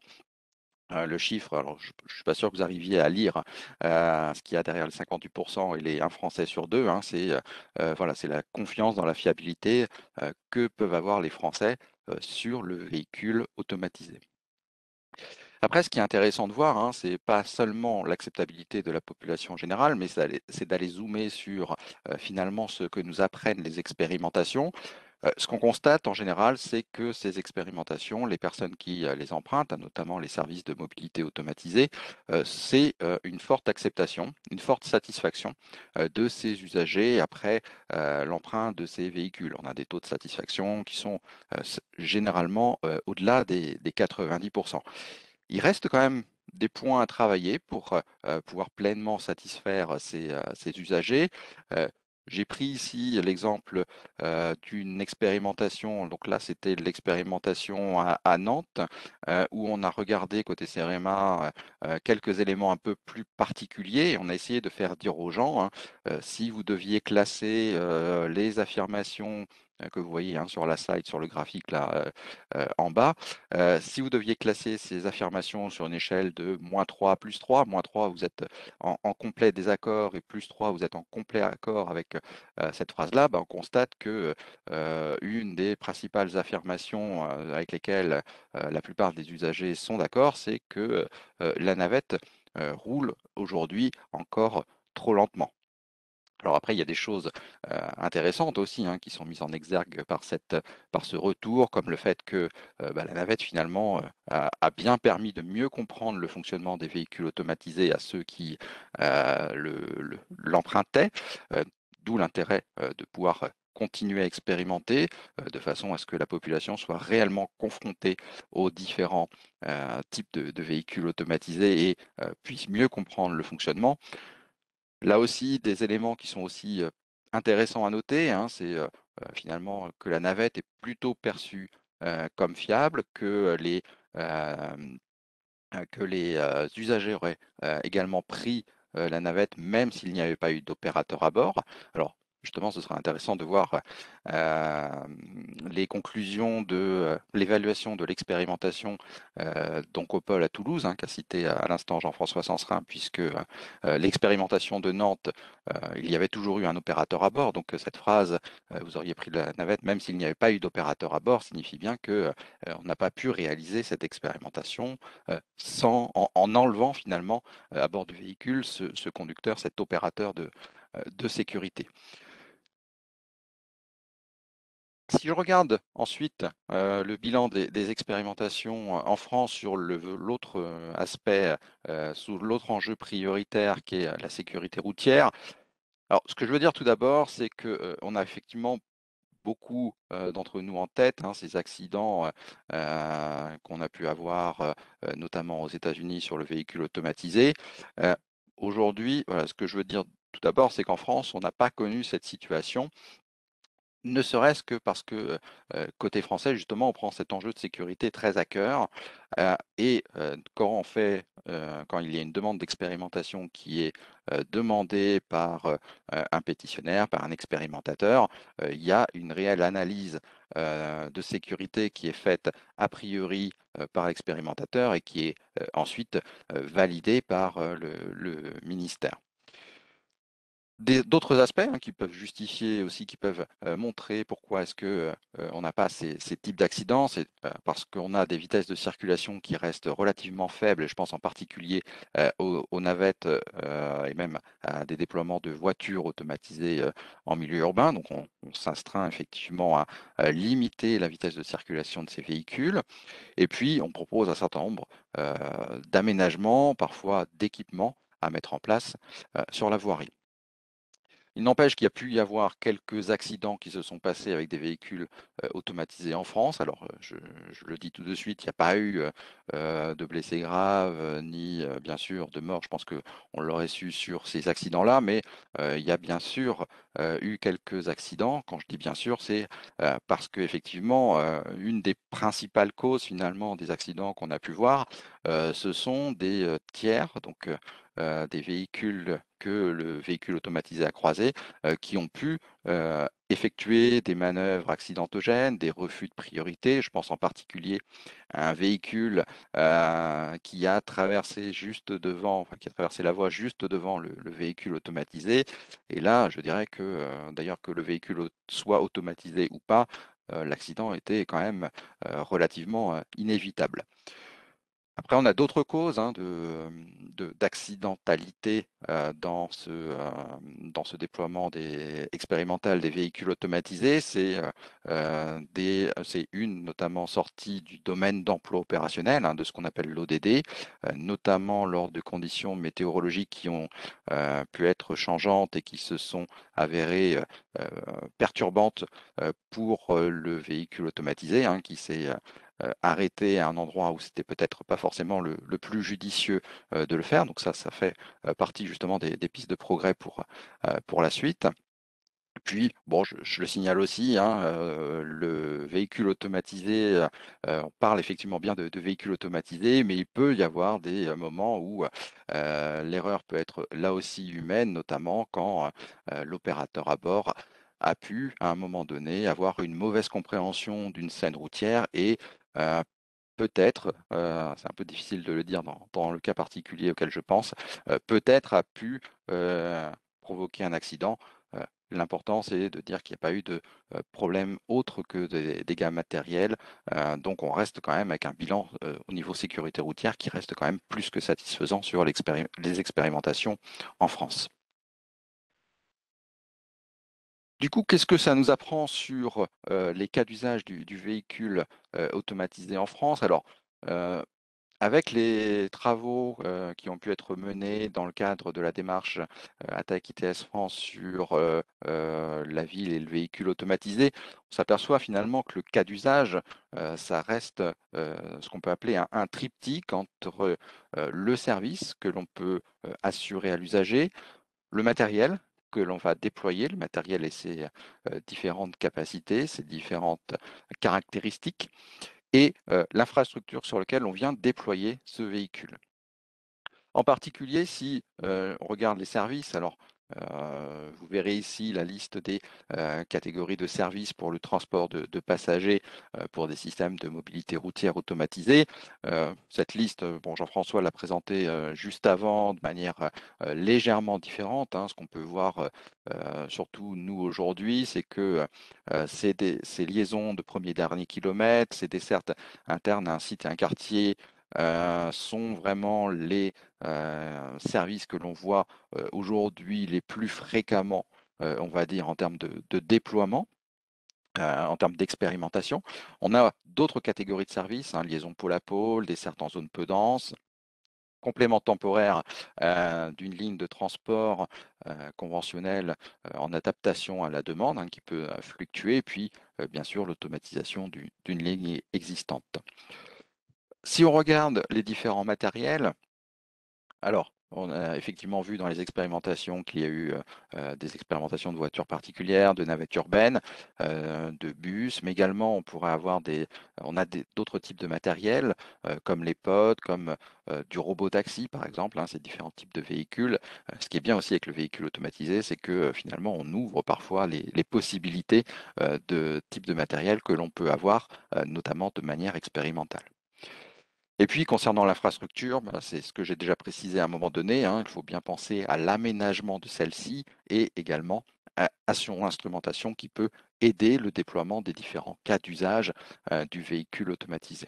le chiffre, alors je ne suis pas sûr que vous arriviez à lire ce qu'il y a derrière le 58% et les 1 Français sur 2, hein, voilà, c'est la confiance dans la fiabilité que peuvent avoir les Français sur le véhicule automatisé. Après, ce qui est intéressant de voir, hein, c'est pas seulement l'acceptabilité de la population générale, mais c'est d'aller zoomer sur finalement ce que nous apprennent les expérimentations. Ce qu'on constate en général, c'est que ces expérimentations, les personnes qui les empruntent, hein, notamment les services de mobilité automatisés, c'est une forte acceptation, une forte satisfaction de ces usagers après l'emprunt de ces véhicules. On a des taux de satisfaction qui sont généralement au-delà des 90%. Il reste quand même des points à travailler pour pouvoir pleinement satisfaire ces usagers. J'ai pris ici l'exemple d'une expérimentation, donc là c'était l'expérimentation à Nantes, où on a regardé côté CEREMA quelques éléments un peu plus particuliers. On a essayé de faire dire aux gens, hein, si vous deviez classer les affirmations que vous voyez hein, sur la slide, sur le graphique là en bas, si vous deviez classer ces affirmations sur une échelle de -3 à +3, -3 vous êtes en complet désaccord et +3 vous êtes en complet accord avec cette phrase-là, on constate que une des principales affirmations avec lesquelles la plupart des usagers sont d'accord, c'est que la navette roule aujourd'hui encore trop lentement. Alors après, il y a des choses intéressantes aussi hein, qui sont mises en exergue par ce retour, comme le fait que la navette finalement a bien permis de mieux comprendre le fonctionnement des véhicules automatisés à ceux qui l'empruntaient, d'où l'intérêt de pouvoir continuer à expérimenter de façon à ce que la population soit réellement confrontée aux différents types de véhicules automatisés et puisse mieux comprendre le fonctionnement. Là aussi, des éléments qui sont aussi intéressants à noter, hein, c'est finalement que la navette est plutôt perçue comme fiable, que les usagers auraient également pris la navette, même s'il n'y avait pas eu d'opérateur à bord. Alors, justement, ce sera intéressant de voir les conclusions de l'évaluation de l'expérimentation d'Oncopole à Toulouse, qu'a cité à l'instant Jean-François Sanserin, puisque l'expérimentation de Nantes, il y avait toujours eu un opérateur à bord. Donc cette phrase, vous auriez pris la navette, même s'il n'y avait pas eu d'opérateur à bord, signifie bien que on n'a pas pu réaliser cette expérimentation en enlevant finalement à bord du véhicule ce conducteur, cet opérateur de sécurité. Si je regarde ensuite le bilan des expérimentations en France sur l'autre aspect, sous l'autre enjeu prioritaire qui est la sécurité routière, alors ce que je veux dire tout d'abord, c'est qu'on a effectivement beaucoup d'entre nous en tête, ces accidents qu'on a pu avoir notamment aux États-Unis sur le véhicule automatisé. Aujourd'hui, voilà, ce que je veux dire tout d'abord, c'est qu'en France, on n'a pas connu cette situation. Ne serait-ce que parce que, côté français, justement, on prend cet enjeu de sécurité très à cœur, et quand il y a une demande d'expérimentation qui est, demandée par, un pétitionnaire, par un expérimentateur, il y a une réelle analyse, de sécurité qui est faite a priori, par l'expérimentateur et qui est, ensuite, validée par, le ministère. D'autres aspects qui peuvent justifier aussi, qui peuvent montrer pourquoi est-ce que on n'a pas ces types d'accidents, c'est parce qu'on a des vitesses de circulation qui restent relativement faibles, et je pense en particulier aux navettes et même à des déploiements de voitures automatisées en milieu urbain. Donc on s'astreint effectivement à limiter la vitesse de circulation de ces véhicules. Et puis on propose un certain nombre d'aménagements, parfois d'équipements à mettre en place sur la voirie. Il n'empêche qu'il y a pu y avoir quelques accidents qui se sont passés avec des véhicules automatisés en France. Alors, je le dis tout de suite, il n'y a pas eu de blessés graves, ni bien sûr de morts. Je pense qu'on l'aurait su sur ces accidents-là, mais il y a bien sûr eu quelques accidents. Quand je dis bien sûr, c'est parce qu'effectivement, une des principales causes finalement des accidents qu'on a pu voir, ce sont des tiers, donc des véhicules que le véhicule automatisé a croisés, qui ont pu effectuer des manœuvres accidentogènes, des refus de priorité. Je pense en particulier à un véhicule qui a traversé juste devant, enfin, qui a traversé la voie juste devant le véhicule automatisé. Et là, je dirais que d'ailleurs que le véhicule soit automatisé ou pas, l'accident était quand même relativement inévitable. Après, on a d'autres causes d'accidentalité dans ce déploiement expérimental des véhicules automatisés. C'est une notamment sortie du domaine d'emploi opérationnel, de ce qu'on appelle l'ODD, notamment lors de conditions météorologiques qui ont pu être changeantes et qui se sont avérées perturbantes pour le véhicule automatisé, qui s'est arrêté à un endroit où c'était peut-être pas forcément le plus judicieux de le faire. Donc ça fait partie justement des pistes de progrès pour la suite. Puis, bon, je le signale aussi, le véhicule automatisé, on parle effectivement bien de véhicules automatisés, mais il peut y avoir des moments où l'erreur peut être là aussi humaine, notamment quand l'opérateur à bord a pu, à un moment donné, avoir une mauvaise compréhension d'une scène routière et peut-être, c'est un peu difficile de le dire dans le cas particulier auquel je pense, peut-être a pu provoquer un accident. L'important, c'est de dire qu'il n'y a pas eu de problème autre que des dégâts matériels. Donc, on reste quand même avec un bilan au niveau sécurité routière qui reste quand même plus que satisfaisant sur les expérimentations en France. Du coup, qu'est-ce que ça nous apprend sur les cas d'usage du véhicule automatisé en France? Alors, avec les travaux qui ont pu être menés dans le cadre de la démarche Attaque ITS France sur la ville et le véhicule automatisé, on s'aperçoit finalement que le cas d'usage, ça reste ce qu'on peut appeler un triptyque entre le service que l'on peut assurer à l'usager, le matériel que l'on va déployer, le matériel et ses différentes capacités, ses différentes caractéristiques, et l'infrastructure sur laquelle on vient déployer ce véhicule. En particulier, si on regarde les services, alors vous verrez ici la liste des catégories de services pour le transport de passagers pour des systèmes de mobilité routière automatisés. Cette liste, bon, Jean-François l'a présentée juste avant de manière légèrement différente. Hein. Ce qu'on peut voir, surtout nous aujourd'hui, c'est que ces liaisons de premier-dernier kilomètre, ces dessertes internes à un site et un quartier sont vraiment les services que l'on voit aujourd'hui les plus fréquemment, on va dire, en termes de déploiement, en termes d'expérimentation. On a d'autres catégories de services, hein, liaison pôle à pôle, dessertes en zone peu dense, complément temporaire d'une ligne de transport conventionnelle en adaptation à la demande, hein, qui peut fluctuer, et puis bien sûr l'automatisation d'une ligne existante. Si on regarde les différents matériels, alors, on a effectivement vu dans les expérimentations qu'il y a eu des expérimentations de voitures particulières, de navettes urbaines, de bus, mais également on pourrait avoir d'autres types de matériel comme les pods, comme du robot-taxi par exemple, hein, ces différents types de véhicules. Ce qui est bien aussi avec le véhicule automatisé, c'est que finalement on ouvre parfois les possibilités de types de matériel que l'on peut avoir, notamment de manière expérimentale. Et puis concernant l'infrastructure, c'est ce que j'ai déjà précisé à un moment donné, hein, il faut bien penser à l'aménagement de celle-ci et également à son instrumentation qui peut aider le déploiement des différents cas d'usage du véhicule automatisé.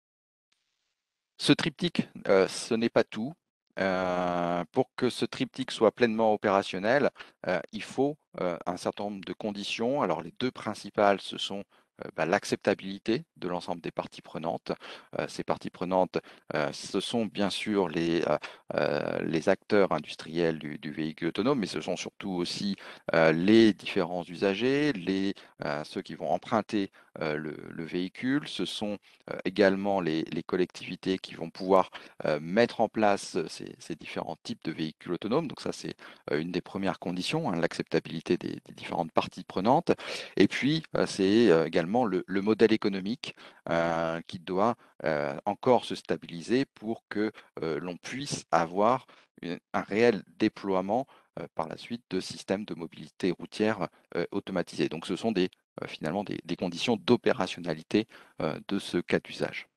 Ce triptyque, ce n'est pas tout. Pour que ce triptyque soit pleinement opérationnel, il faut un certain nombre de conditions. Alors les deux principales, ce sont l'acceptabilité de l'ensemble des parties prenantes. Ces parties prenantes, ce sont bien sûr les acteurs industriels du véhicule autonome, mais ce sont surtout aussi les différents usagers, ceux qui vont emprunter le véhicule. Ce sont également les collectivités qui vont pouvoir mettre en place ces différents types de véhicules autonomes. Donc ça, c'est une des premières conditions, hein, l'acceptabilité des différentes parties prenantes. Et puis, c'est également le modèle économique qui doit encore se stabiliser pour que l'on puisse avoir un réel déploiement par la suite de systèmes de mobilité routière automatisés. Donc ce sont finalement des conditions d'opérationnalité de ce cas d'usage.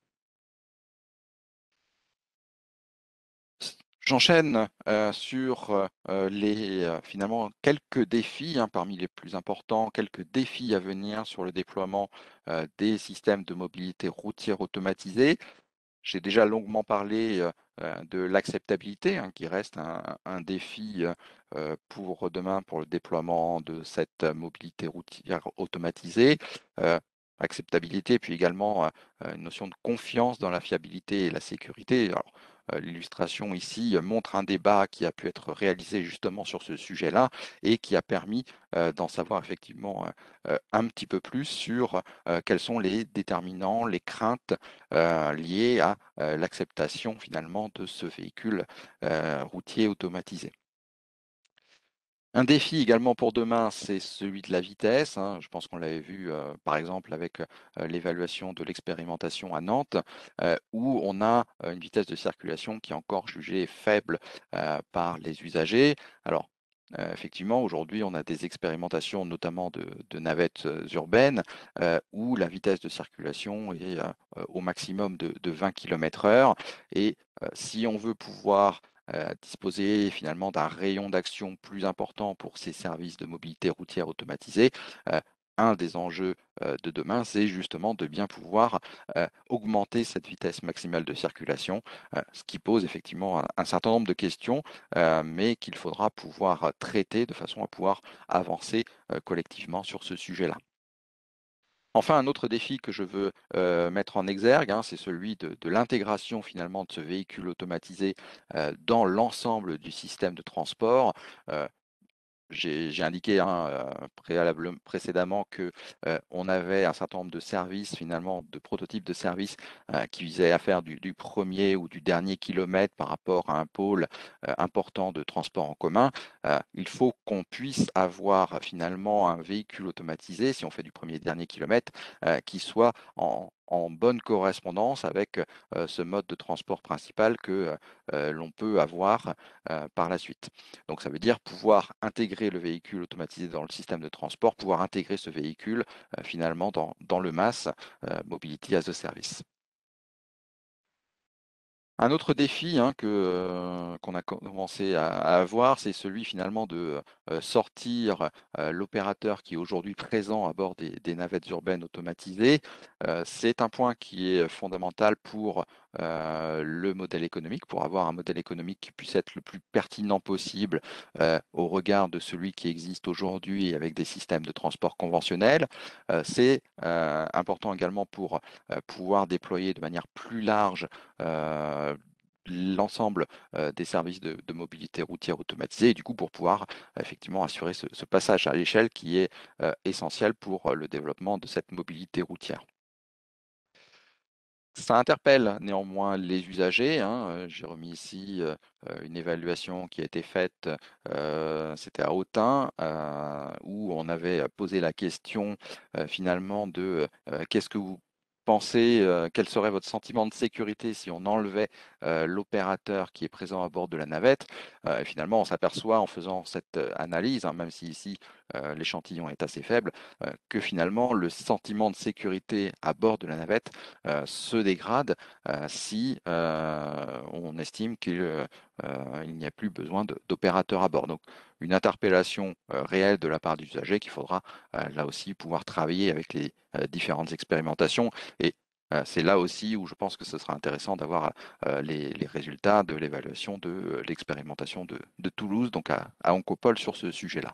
J'enchaîne sur finalement quelques défis, hein, parmi les plus importants, quelques défis à venir sur le déploiement des systèmes de mobilité routière automatisés. J'ai déjà longuement parlé de l'acceptabilité, hein, qui reste un défi pour demain pour le déploiement de cette mobilité routière automatisée. Acceptabilité, puis également une notion de confiance dans la fiabilité et la sécurité. Alors, l'illustration ici montre un débat qui a pu être réalisé justement sur ce sujet-là et qui a permis d'en savoir effectivement un petit peu plus sur quels sont les déterminants, les craintes liées à l'acceptation finalement de ce véhicule routier automatisé. Un défi également pour demain, c'est celui de la vitesse, hein. Je pense qu'on l'avait vu par exemple avec l'évaluation de l'expérimentation à Nantes, où on a une vitesse de circulation qui est encore jugée faible par les usagers. Alors, effectivement, aujourd'hui, on a des expérimentations, notamment de navettes urbaines, où la vitesse de circulation est au maximum de 20 km/h. Et si on veut pouvoir disposer finalement d'un rayon d'action plus important pour ces services de mobilité routière automatisés, un des enjeux de demain, c'est justement de bien pouvoir augmenter cette vitesse maximale de circulation, ce qui pose effectivement un certain nombre de questions, mais qu'il faudra pouvoir traiter de façon à pouvoir avancer collectivement sur ce sujet-là. Enfin, un autre défi que je veux mettre en exergue, hein, c'est celui de l'intégration finalement de ce véhicule automatisé dans l'ensemble du système de transport. J'ai indiqué, hein, précédemment que on avait un certain nombre de services, finalement, de prototypes de services qui visaient à faire du premier ou du dernier kilomètre par rapport à un pôle important de transport en commun. Il faut qu'on puisse avoir finalement un véhicule automatisé, si on fait du premier et dernier kilomètre, qui soit en bonne correspondance avec ce mode de transport principal que l'on peut avoir par la suite. Donc ça veut dire pouvoir intégrer le véhicule automatisé dans le système de transport, pouvoir intégrer ce véhicule finalement dans le MaaS, Mobility as a Service. Un autre défi hein, qu'on a commencé à avoir, c'est celui finalement de sortir l'opérateur qui est aujourd'hui présent à bord des navettes urbaines automatisées. C'est un point qui est fondamental pour le modèle économique, pour avoir un modèle économique qui puisse être le plus pertinent possible au regard de celui qui existe aujourd'hui avec des systèmes de transport conventionnels. C'est important également pour pouvoir déployer de manière plus large l'ensemble des services de mobilité routière automatisée et du coup pour pouvoir effectivement assurer ce passage à l'échelle qui est essentiel pour le développement de cette mobilité routière. Ça interpelle néanmoins les usagers, hein. J'ai remis ici une évaluation qui a été faite, c'était à Autun, où on avait posé la question finalement de qu'est-ce que vous pensez, quel serait votre sentiment de sécurité si on enlevait l'opérateur qui est présent à bord de la navette? Et finalement, on s'aperçoit en faisant cette analyse, hein, même si ici l'échantillon est assez faible, que finalement le sentiment de sécurité à bord de la navette se dégrade si on estime qu'il n'y a plus besoin d'opérateurs à bord. Donc une interpellation réelle de la part des usagers qu'il faudra là aussi pouvoir travailler avec les différentes expérimentations. Et c'est là aussi où je pense que ce sera intéressant d'avoir les résultats de l'évaluation de l'expérimentation de Toulouse, donc à Oncopole sur ce sujet-là.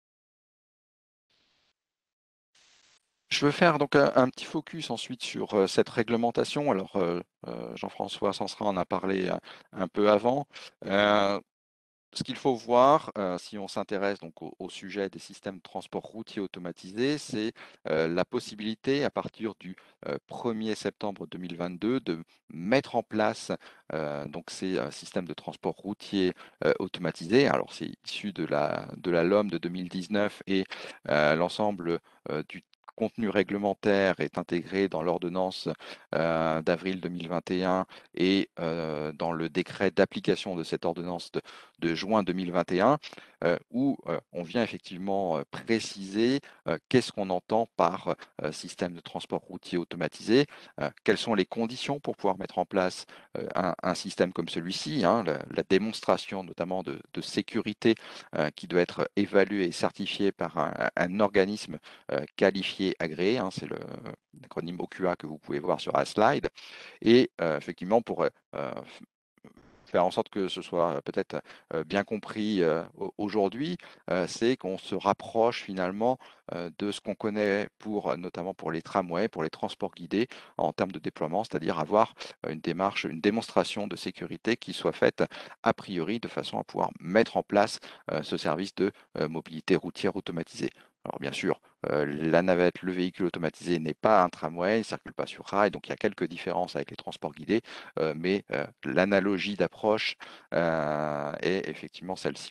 Je veux faire donc un petit focus ensuite sur cette réglementation. Alors, Jean-François Sanserat en a parlé un peu avant. Ce qu'il faut voir, si on s'intéresse donc au sujet des systèmes de transport routier automatisés, c'est la possibilité à partir du 1er septembre 2022 de mettre en place donc ces systèmes de transport routier automatisés. Alors c'est issu de la LOM de 2019 et l'ensemble du contenu réglementaire est intégré dans l'ordonnance d'avril 2021 et dans le décret d'application de cette ordonnance de juin 2021, où on vient effectivement préciser qu'est-ce qu'on entend par système de transport routier automatisé, quelles sont les conditions pour pouvoir mettre en place un système comme celui-ci, hein, la démonstration notamment de sécurité qui doit être évaluée et certifiée par un organisme qualifié agréé, hein, c'est l'acronyme OQA que vous pouvez voir sur la slide, et effectivement pour faire en sorte que ce soit peut-être bien compris aujourd'hui, c'est qu'on se rapproche finalement de ce qu'on connaît notamment pour les tramways, pour les transports guidés en termes de déploiement, c'est-à-dire avoir une démarche, une démonstration de sécurité qui soit faite a priori de façon à pouvoir mettre en place ce service de mobilité routière automatisée. Alors bien sûr, la navette, le véhicule automatisé n'est pas un tramway, il ne circule pas sur rail, donc il y a quelques différences avec les transports guidés, mais l'analogie d'approche est effectivement celle-ci.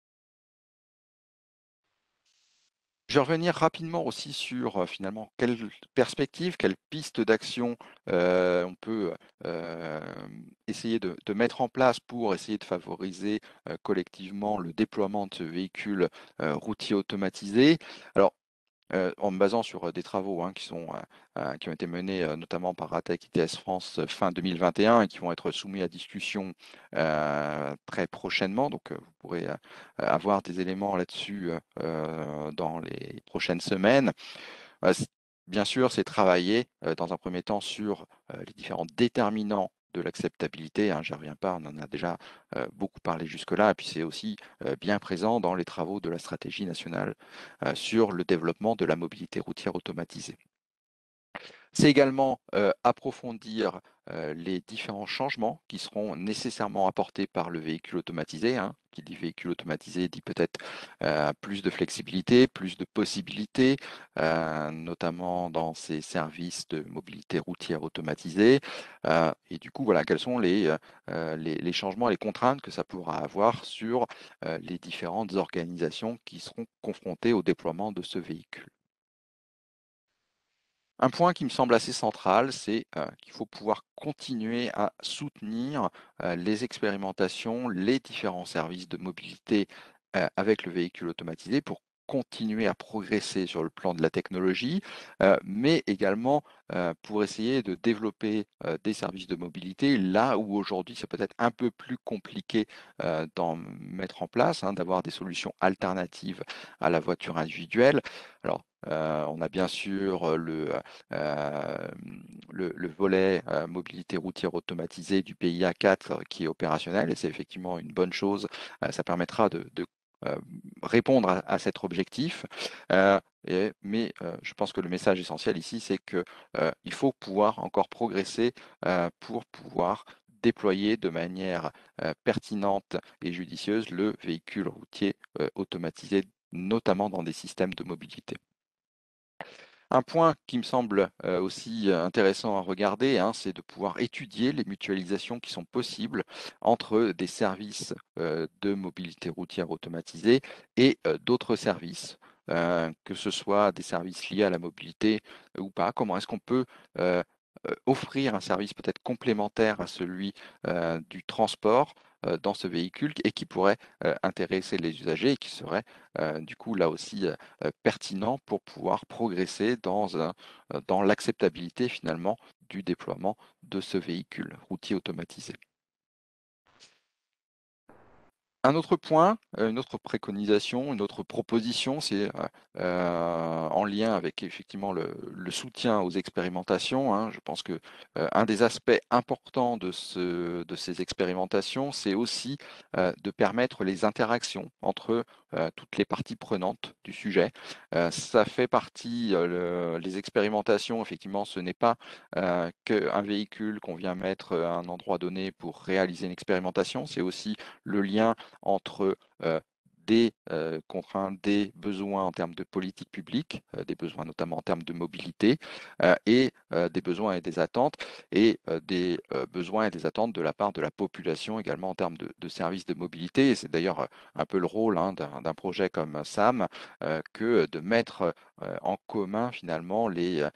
Je vais revenir rapidement aussi sur finalement quelle perspective, quelle piste d'action on peut essayer de mettre en place pour essayer de favoriser collectivement le déploiement de ce véhicule routier automatisé. Alors, en me basant sur des travaux hein, qui ont été menés notamment par Ratec ITS France fin 2021 et qui vont être soumis à discussion très prochainement. Donc, vous pourrez avoir des éléments là-dessus dans les prochaines semaines. Bien sûr, c'est travailler dans un premier temps sur les différents déterminants de l'acceptabilité, hein, j'y reviens pas, on en a déjà beaucoup parlé jusque-là, et puis c'est aussi bien présent dans les travaux de la stratégie nationale sur le développement de la mobilité routière automatisée. C'est également approfondir les différents changements qui seront nécessairement apportés par le véhicule automatisé, hein. Qui dit véhicule automatisé dit peut-être plus de flexibilité, plus de possibilités, notamment dans ces services de mobilité routière automatisée. Et du coup, voilà, quels sont les changements, les contraintes que ça pourra avoir sur les différentes organisations qui seront confrontées au déploiement de ce véhicule. Un point qui me semble assez central, c'est qu'il faut pouvoir continuer à soutenir les expérimentations, les différents services de mobilité avec le véhicule automatisé pour continuer à progresser sur le plan de la technologie, mais également pour essayer de développer des services de mobilité là où aujourd'hui c'est peut-être un peu plus compliqué d'en mettre en place, hein, d'avoir des solutions alternatives à la voiture individuelle. Alors, on a bien sûr le volet mobilité routière automatisée du PIA 4 qui est opérationnel et c'est effectivement une bonne chose. Ça permettra de répondre à cet objectif. Mais je pense que le message essentiel ici, c'est qu'il faut pouvoir encore progresser pour pouvoir déployer de manière pertinente et judicieuse le véhicule routier automatisé, notamment dans des systèmes de mobilité. Un point qui me semble aussi intéressant à regarder, hein, c'est de pouvoir étudier les mutualisations qui sont possibles entre des services de mobilité routière automatisée et d'autres services, que ce soit des services liés à la mobilité ou pas. Comment est-ce qu'on peut offrir un service peut-être complémentaire à celui du transport dans ce véhicule et qui pourrait intéresser les usagers et qui serait du coup là aussi pertinent pour pouvoir progresser dans l'acceptabilité finalement du déploiement de ce véhicule routier automatisé. Un autre point, une autre préconisation, une autre proposition, c'est en lien avec effectivement le soutien aux expérimentations, hein. Je pense que un des aspects importants de ces expérimentations, c'est aussi de permettre les interactions entre toutes les parties prenantes du sujet. Ça fait partie, les expérimentations, effectivement, ce n'est pas qu'un véhicule qu'on vient mettre à un endroit donné pour réaliser une expérimentation, c'est aussi le lien entre des contraintes, des besoins en termes de politique publique, des besoins notamment en termes de mobilité, et des besoins et des attentes, et des besoins et des attentes de la part de la population également en termes de services de mobilité. Et c'est d'ailleurs un peu le rôle, hein, d'un projet comme SAM que de mettre en commun finalement les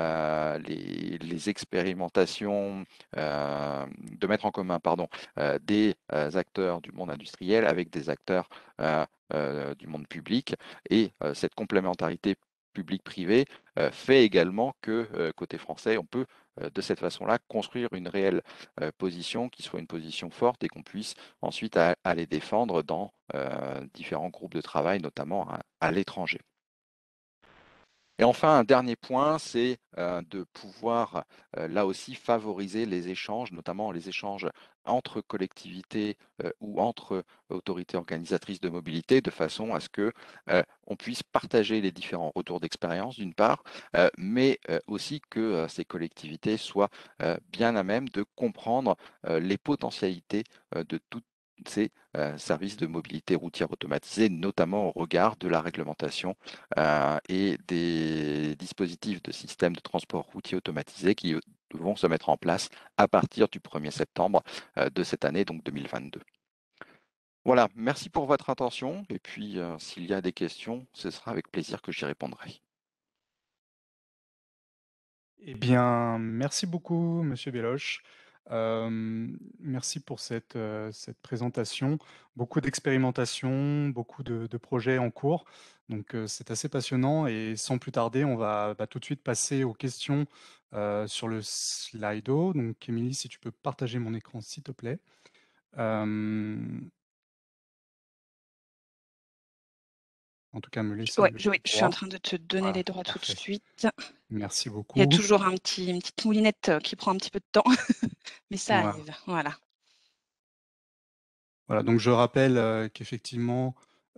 expérimentations, de mettre en commun, pardon, des acteurs du monde industriel avec des acteurs du monde public. Et cette complémentarité public-privé fait également que côté français, on peut de cette façon-là construire une réelle position qui soit une position forte et qu'on puisse ensuite aller défendre dans différents groupes de travail, notamment à l'étranger. Et enfin, un dernier point, c'est de pouvoir là aussi favoriser les échanges, notamment les échanges entre collectivités ou entre autorités organisatrices de mobilité, de façon à ce que on puisse partager les différents retours d'expérience d'une part, mais aussi que ces collectivités soient bien à même de comprendre les potentialités de toutes ces services de mobilité routière automatisée, notamment au regard de la réglementation et des dispositifs de système de transport routier automatisé qui vont se mettre en place à partir du 1er septembre de cette année, donc 2022. Voilà, merci pour votre attention et puis s'il y a des questions, ce sera avec plaisir que j'y répondrai. Eh bien, merci beaucoup, Monsieur Belloche. Merci pour cette présentation. Beaucoup d'expérimentations, beaucoup de projets en cours. Donc, c'est assez passionnant et sans plus tarder, on va tout de suite passer aux questions sur le Slido. Donc, Émilie, si tu peux partager mon écran, s'il te plaît. En tout cas, me laisser Ouais, le je suis en droit. train de te donner Voilà, les droits tout de parfait. suite. Merci Il y a beaucoup. toujours une petite moulinette qui prend un petit peu de temps, mais ça Voilà. arrive. Voilà. Voilà, donc je rappelle qu'effectivement,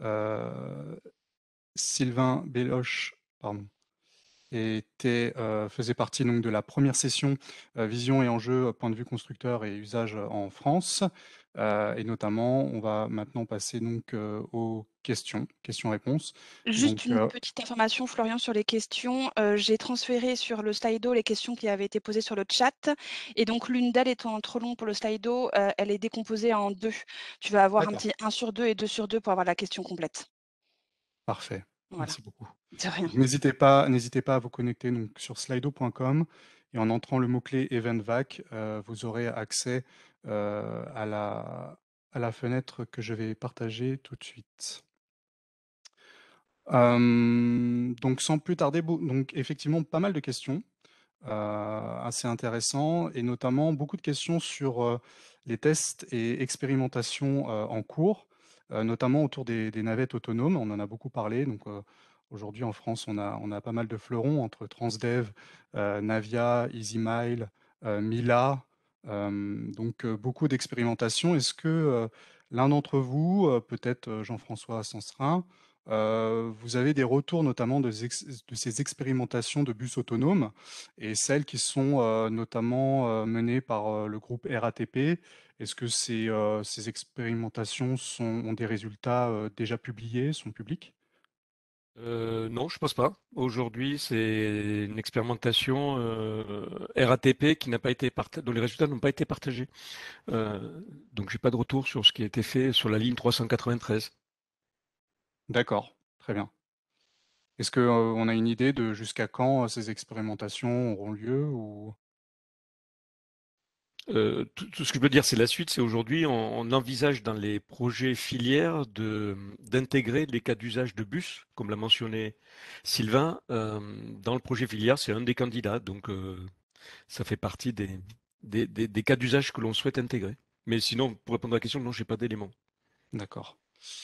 Sylvain Belloche, pardon, faisait partie donc de la première session Vision et enjeux, point de vue constructeur et usage en France. Et notamment, on va maintenant passer donc aux questions-réponses. Juste Donc, une petite information, Florian, sur les questions. J'ai transféré sur le Slido les questions qui avaient été posées sur le chat. Et donc, l'une d'elles étant trop longue pour le Slido, elle est décomposée en deux. Tu vas avoir un d'accord, petit 1 sur 2 et 2 sur 2 pour avoir la question complète. parfait. Voilà. Merci beaucoup. De rien. Donc n'hésitez pas à vous connecter donc, sur slido.com et en entrant le mot-clé EventVac, vous aurez accès à la fenêtre que je vais partager tout de suite. Donc sans plus tarder, donc effectivement pas mal de questions. Assez intéressant et notamment beaucoup de questions sur les tests et expérimentations en cours, notamment autour des navettes autonomes. On en a beaucoup parlé. Donc, aujourd'hui en France, on a pas mal de fleurons entre Transdev, Navia, EasyMile, Mila. Donc, beaucoup d'expérimentations. Est-ce que l'un d'entre vous, peut-être Jean-François Sanserin, vous avez des retours notamment de ces expérimentations de bus autonomes et celles qui sont notamment menées par le groupe RATP? Est-ce que ces expérimentations ont des résultats déjà publiés, sont publics? Non, je pense pas. Aujourd'hui, c'est une expérimentation RATP qui n'a pas été dont les résultats n'ont pas été partagés. Donc, j'ai pas de retour sur ce qui a été fait sur la ligne 393. D'accord, très bien. Est-ce qu'on a une idée de jusqu'à quand ces expérimentations auront lieu ou... Tout ce que je peux dire, c'est la suite. C'est aujourd'hui, on envisage dans les projets filières d'intégrer les cas d'usage de bus, comme l'a mentionné Sylvain. Dans le projet filière, c'est un des candidats. Donc, ça fait partie des cas d'usage que l'on souhaite intégrer. Mais sinon, pour répondre à la question, non, j'ai pas d'éléments. D'accord.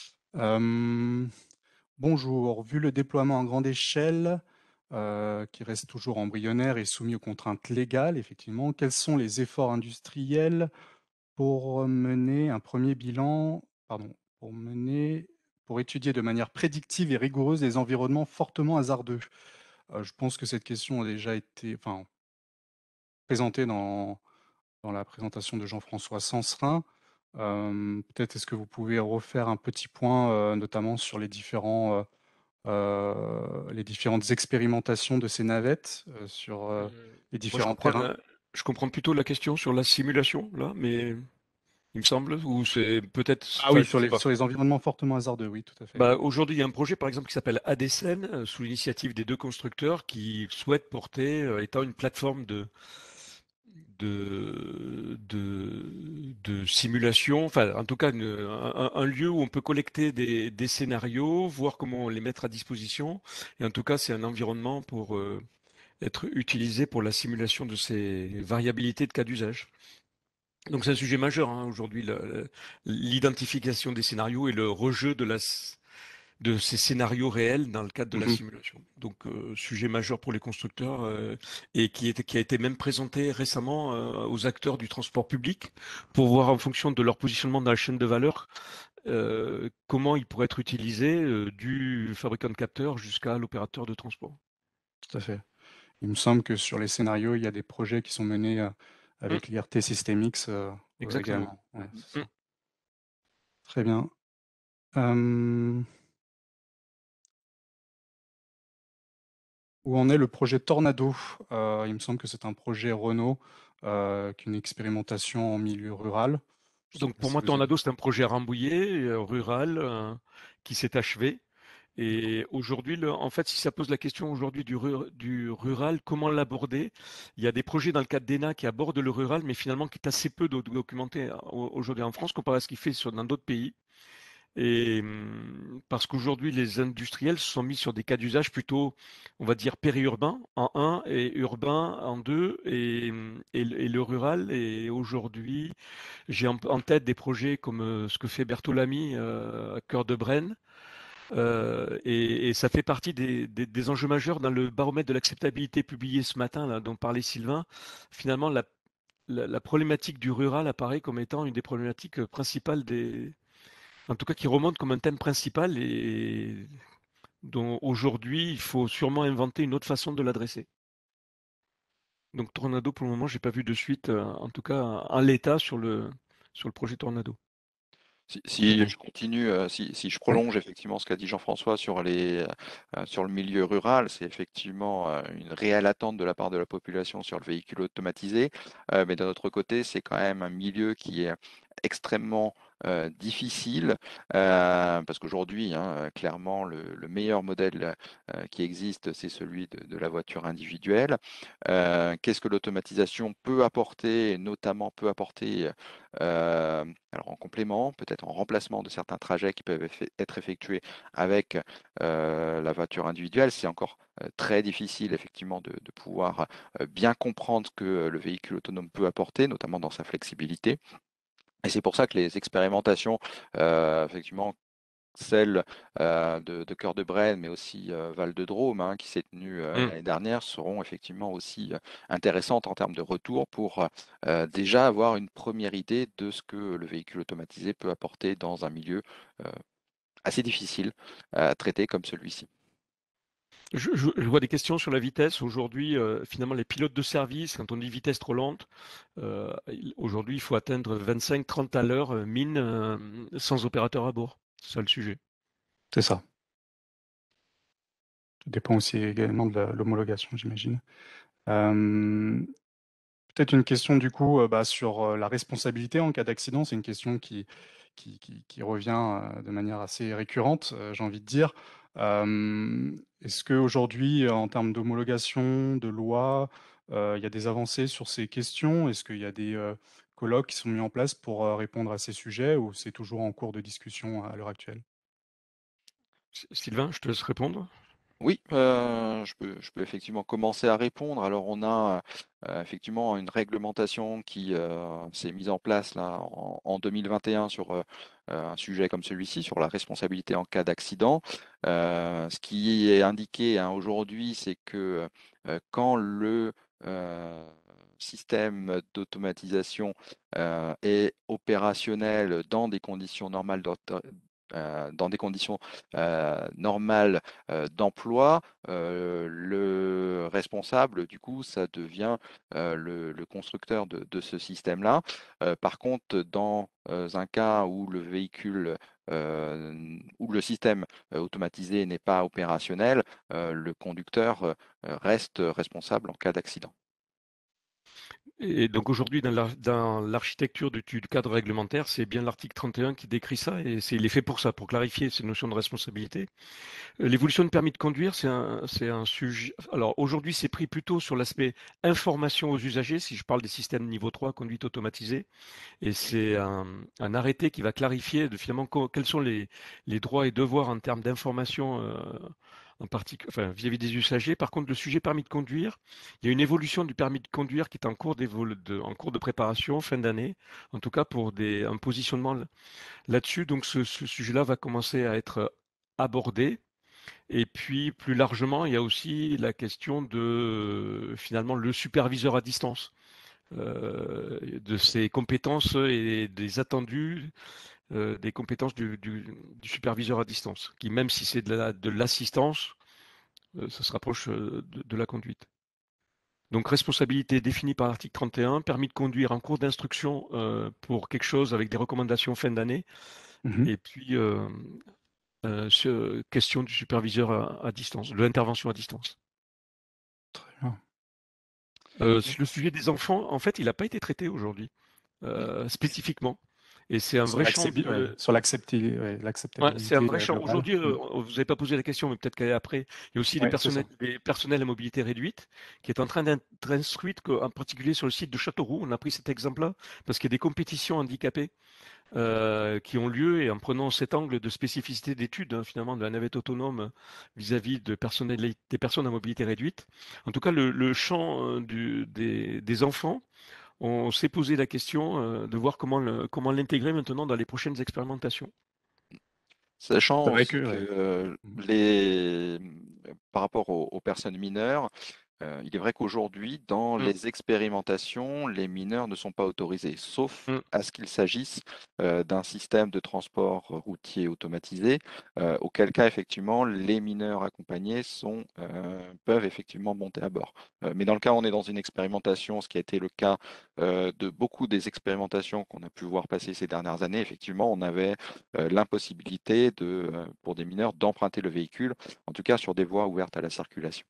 Bonjour, vu le déploiement à grande échelle, qui reste toujours embryonnaire et soumis aux contraintes légales, effectivement, quels sont les efforts industriels pour mener un premier bilan, pardon, pour étudier de manière prédictive et rigoureuse les environnements fortement hasardeux? Je pense que cette question a déjà été, enfin, présentée dans la présentation de Jean-François Sanserin. Peut-être est-ce que vous pouvez refaire un petit point, notamment sur les différentes expérimentations de ces navettes, sur, les Moi, différents terrains? je comprends plutôt la question sur la simulation, là, mais il me semble, ou c'est peut-être, Ah enfin, oui, je sais pas. sur les environnements fortement hasardeux, oui, tout à fait. Bah, aujourd'hui, il y a un projet, par exemple, qui s'appelle ADSN, sous l'initiative des deux constructeurs, qui souhaitent porter, étant une plateforme de simulation, enfin, en tout cas, un lieu où on peut collecter des scénarios, voir comment les mettre à disposition. Et en tout cas, c'est un environnement pour être utilisé pour la simulation de ces variabilités de cas d'usage. Donc, c'est un sujet majeur hein, aujourd'hui, l'identification des scénarios et le rejeu de ces scénarios réels dans le cadre de la Mmh. simulation. Donc, sujet majeur pour les constructeurs et qui a été même présenté récemment aux acteurs du transport public pour voir en fonction de leur positionnement dans la chaîne de valeur comment ils pourraient être utilisés du fabricant de capteurs jusqu'à l'opérateur de transport. Tout à fait. Il me semble que sur les scénarios, il y a des projets qui sont menés, Hum, avec l'IRT Systemix, exactement. également. Ouais, c'est Hum. ça. Très bien. Hem, Où en est le projet Tornado? Il me semble que c'est un projet Renault, qui est une expérimentation en milieu rural. Je ne sais Donc pas pour si moi, vous avez... Tornado, c'est un projet Rambouillet, rural, qui s'est achevé. D'accord. Et aujourd'hui, en fait, si ça pose la question aujourd'hui du rural, comment l'aborder? Il y a des projets dans le cadre d'ENA qui abordent le rural, mais finalement qui est assez peu documenté aujourd'hui en France comparé à ce qu'il fait dans d'autres pays. Et parce qu'aujourd'hui, les industriels se sont mis sur des cas d'usage plutôt, on va dire, périurbains en un et urbain en deux, et le rural. Et aujourd'hui, j'ai en tête des projets comme ce que fait Bertolami à Cœur de Brenne. Et ça fait partie des enjeux majeurs dans le baromètre de l'acceptabilité publié ce matin, là, dont parlait Sylvain. Finalement, la problématique du rural apparaît comme étant une des problématiques principales en tout cas qui remonte comme un thème principal et dont aujourd'hui il faut sûrement inventer une autre façon de l'adresser. Donc Tornado, pour le moment, j'ai pas vu de suite, en tout cas en l'état sur le projet Tornado. Très Si bien. je continue, si je Oui. prolonge effectivement ce qu'a dit Jean-François sur le milieu rural, c'est effectivement une réelle attente de la part de la population sur le véhicule automatisé. Mais d'un autre côté, c'est quand même un milieu qui est extrêmement difficile, parce qu'aujourd'hui, hein, clairement, le meilleur modèle qui existe, c'est celui de la voiture individuelle. Qu'est-ce que l'automatisation peut apporter, et notamment peut apporter alors en complément, peut-être en remplacement de certains trajets qui peuvent être effectués avec la voiture individuelle? C'est encore très difficile effectivement de pouvoir bien comprendre ce que le véhicule autonome peut apporter, notamment dans sa flexibilité. Et c'est pour ça que les expérimentations, effectivement, celle de Cœur de Brenne, mais aussi Val de Drôme, hein, qui s'est tenue l'année dernière, seront effectivement aussi intéressantes en termes de retour pour déjà avoir une première idée de ce que le véhicule automatisé peut apporter dans un milieu assez difficile à traiter comme celui-ci. Je vois des questions sur la vitesse. Aujourd'hui, finalement, les pilotes de service, quand on dit vitesse trop lente, aujourd'hui, il faut atteindre 25-30 à l'heure mine sans opérateur à bord. C'est ça le sujet. C'est ça. Ça dépend aussi également de l'homologation, j'imagine. Peut-être une question du coup sur la responsabilité en cas d'accident. C'est une question qui revient de manière assez récurrente, j'ai envie de dire. Est-ce qu'aujourd'hui, en termes d'homologation, de loi, il y a des avancées sur ces questions? Est-ce qu'il y a des colloques qui sont mis en place pour répondre à ces sujets ou c'est toujours en cours de discussion à l'heure actuelle? Sylvain, je te laisse répondre. Oui, je peux effectivement commencer à répondre. Alors on a effectivement une réglementation qui s'est mise en place là en 2021 sur un sujet comme celui-ci, sur la responsabilité en cas d'accident. Ce qui est indiqué hein, aujourd'hui, c'est que quand le système d'automatisation est opérationnel dans des conditions normales dans des conditions normales d'emploi, le responsable, du coup, ça devient le constructeur de ce système-là. Par contre, dans un cas où le véhicule où le système automatisé n'est pas opérationnel, le conducteur reste responsable en cas d'accident. Et donc aujourd'hui, dans l'architecture du cadre réglementaire, c'est bien l'article 31 qui décrit ça et il est fait pour ça, pour clarifier ces notions de responsabilité. L'évolution de permis de conduire, c'est un sujet. Alors aujourd'hui, c'est pris plutôt sur l'aspect information aux usagers, si je parle des systèmes niveau 3, conduite automatisée. Et c'est un arrêté qui va clarifier finalement quels sont les droits et devoirs en termes d'information en particulier, enfin, vis-à-vis des usagers. Par contre, le sujet permis de conduire, il y a une évolution du permis de conduire qui est en cours en cours de préparation, fin d'année, en tout cas pour un positionnement là-dessus. Donc ce sujet-là va commencer à être abordé. Et puis, plus largement, il y a aussi la question de finalement le superviseur à distance, de ses compétences et des attendus des compétences du superviseur à distance, qui même si c'est de l'assistance, ça se rapproche de la conduite. Donc responsabilité définie par l'article 31, permis de conduire en cours d'instruction pour quelque chose avec des recommandations fin d'année, Mmh. et puis question du superviseur à distance, de l'intervention à distance. Très bien. Le sujet des enfants, en fait, il n'a pas été traité aujourd'hui, spécifiquement. Et c'est un vrai champ. Sur Ouais, c'est un l'acceptabilité vrai champ. globale. Aujourd'hui, vous n'avez pas posé la question, mais peut-être qu'elle est après. Il y a aussi Ouais, c'est ça. des personnels à mobilité réduite qui est en train d'être instruite, en particulier sur le site de Châteauroux. On a pris cet exemple-là parce qu'il y a des compétitions handicapées qui ont lieu et en prenant cet angle de spécificité d'étude, hein, finalement, de la navette autonome vis-à-vis des personnes à mobilité réduite. En tout cas, le champ des enfants, on s'est posé la question de voir comment l'intégrer maintenant dans les prochaines expérimentations. Sachant C'est vrai que aussi que ouais. Mmh. par rapport aux personnes mineures, il est vrai qu'aujourd'hui, dans Mm, les expérimentations, les mineurs ne sont pas autorisés, sauf mm. à ce qu'il s'agisse d'un système de transport routier automatisé, auquel cas, effectivement, les mineurs accompagnés peuvent effectivement monter à bord. Mais dans le cas où on est dans une expérimentation, ce qui a été le cas de beaucoup des expérimentations qu'on a pu voir passer ces dernières années, effectivement, on avait l'impossibilité pour des mineurs d'emprunter le véhicule, en tout cas sur des voies ouvertes à la circulation.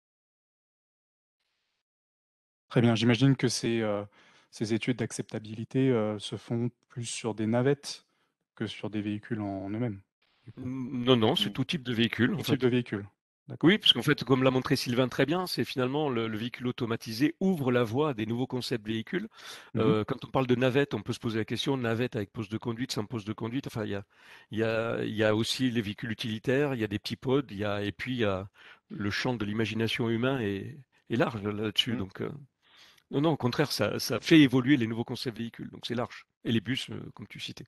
Très bien. J'imagine que ces études d'acceptabilité se font plus sur des navettes que sur des véhicules en eux-mêmes, du coup? Non, non, c'est tout type de véhicule, en Tout type fait. de véhicule? D'accord. Oui, parce qu'en fait, comme l'a montré Sylvain très bien, c'est finalement le véhicule automatisé ouvre la voie à des nouveaux concepts véhicules. Mmh. Quand on parle de navette, on peut se poser la question, navette avec poste de conduite, sans poste de conduite. Enfin, il y a aussi les véhicules utilitaires, il y a des petits pods, et puis il y a le champ de l'imagination humain est large là-dessus. Mmh. Donc, non, non, au contraire, ça fait évoluer les nouveaux concepts véhicules. Donc, c'est large. Et les bus, comme tu citais.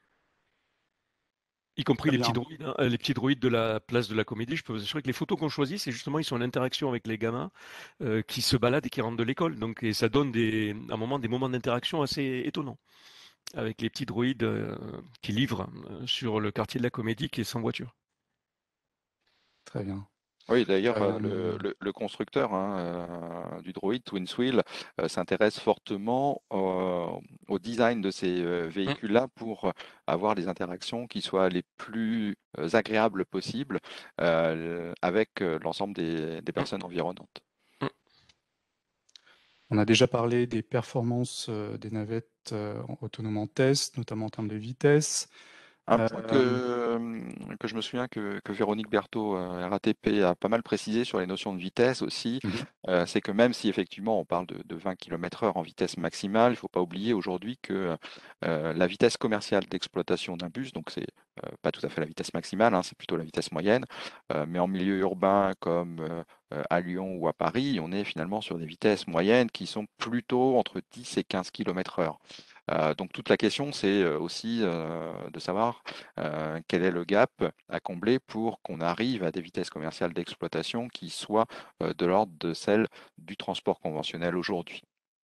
Y compris Très les petits bien. droïdes, hein, les petits droïdes de la place de la Comédie. Je peux vous assurer que les photos qu'on choisit, c'est justement, ils sont en interaction avec les gamins qui se baladent et qui rentrent de l'école. Donc, et ça donne à un moment des moments d'interaction assez étonnants avec les petits droïdes qui livrent sur le quartier de la Comédie qui est sans voiture. Très bien. Oui, d'ailleurs, Hem le constructeur, du droïde Twinswheel, s'intéresse fortement au design de ces, Mmh. véhicules-là pour avoir les interactions qui soient les plus, agréables possibles, avec, l'ensemble des Mmh. personnes environnantes. Mmh. On a déjà parlé des performances, des navettes, autonomes en test, notamment en termes de vitesse. Un point Hem que je me souviens que Véronique Berthaud, RATP, a pas mal précisé sur les notions de vitesse aussi, Mmh. c'est que même si effectivement on parle de 20 km/h en vitesse maximale, il ne faut pas oublier aujourd'hui que la vitesse commerciale d'exploitation d'un bus, donc c'est pas tout à fait la vitesse maximale, hein, c'est plutôt la vitesse moyenne, mais en milieu urbain comme à Lyon ou à Paris, on est finalement sur des vitesses moyennes qui sont plutôt entre 10 et 15 km/h. Donc toute la question, c'est aussi de savoir quel est le gap à combler pour qu'on arrive à des vitesses commerciales d'exploitation qui soient de l'ordre de celles du transport conventionnel aujourd'hui.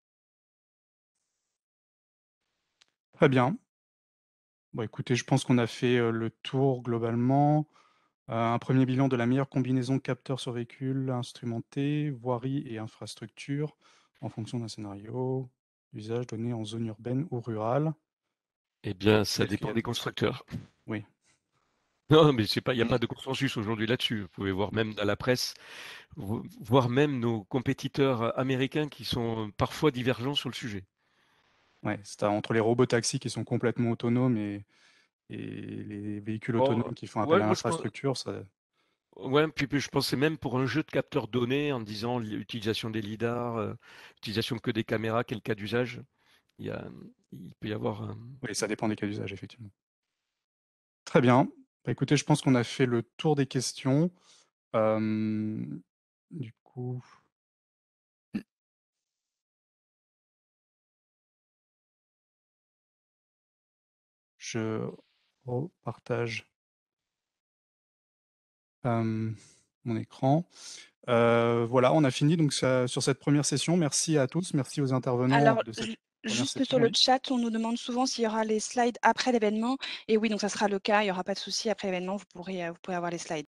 Très bien. Bon, écoutez, je pense qu'on a fait, le tour globalement. Un premier bilan de la meilleure combinaison capteurs sur véhicules instrumentés, voirie et infrastructure en fonction d'un scénario, usage donné en zone urbaine ou rurale. Eh bien, ça Est-ce qu'il y dépend a des constructeurs. oui, Non, mais c'est pas, il n'y a Mmh. pas de consensus aujourd'hui là-dessus. Vous pouvez voir même dans la presse, voir même nos compétiteurs américains qui sont parfois divergents sur le sujet. ouais, c'est entre les robots taxis qui sont complètement autonomes et les véhicules Oh, autonomes qui font appel ouais, à moi je pense, l'infrastructure, ça ouais, puis je pensais même pour un jeu de capteurs données en disant l'utilisation des lidars, utilisation que des caméras, quel cas d'usage. Il y a, il peut y avoir. oui, ça dépend des cas d'usage, effectivement. Très bien. Bah, écoutez, je pense qu'on a fait le tour des questions. Du coup, je repartage, mon écran. Voilà, on a fini donc sur cette première session. Merci à tous, merci aux intervenants Alors, de cette première juste session, sur le oui. chat, on nous demande souvent s'il y aura les slides après l'événement. Et oui, donc ça sera le cas, il n'y aura pas de souci. Après l'événement, vous pourrez avoir les slides.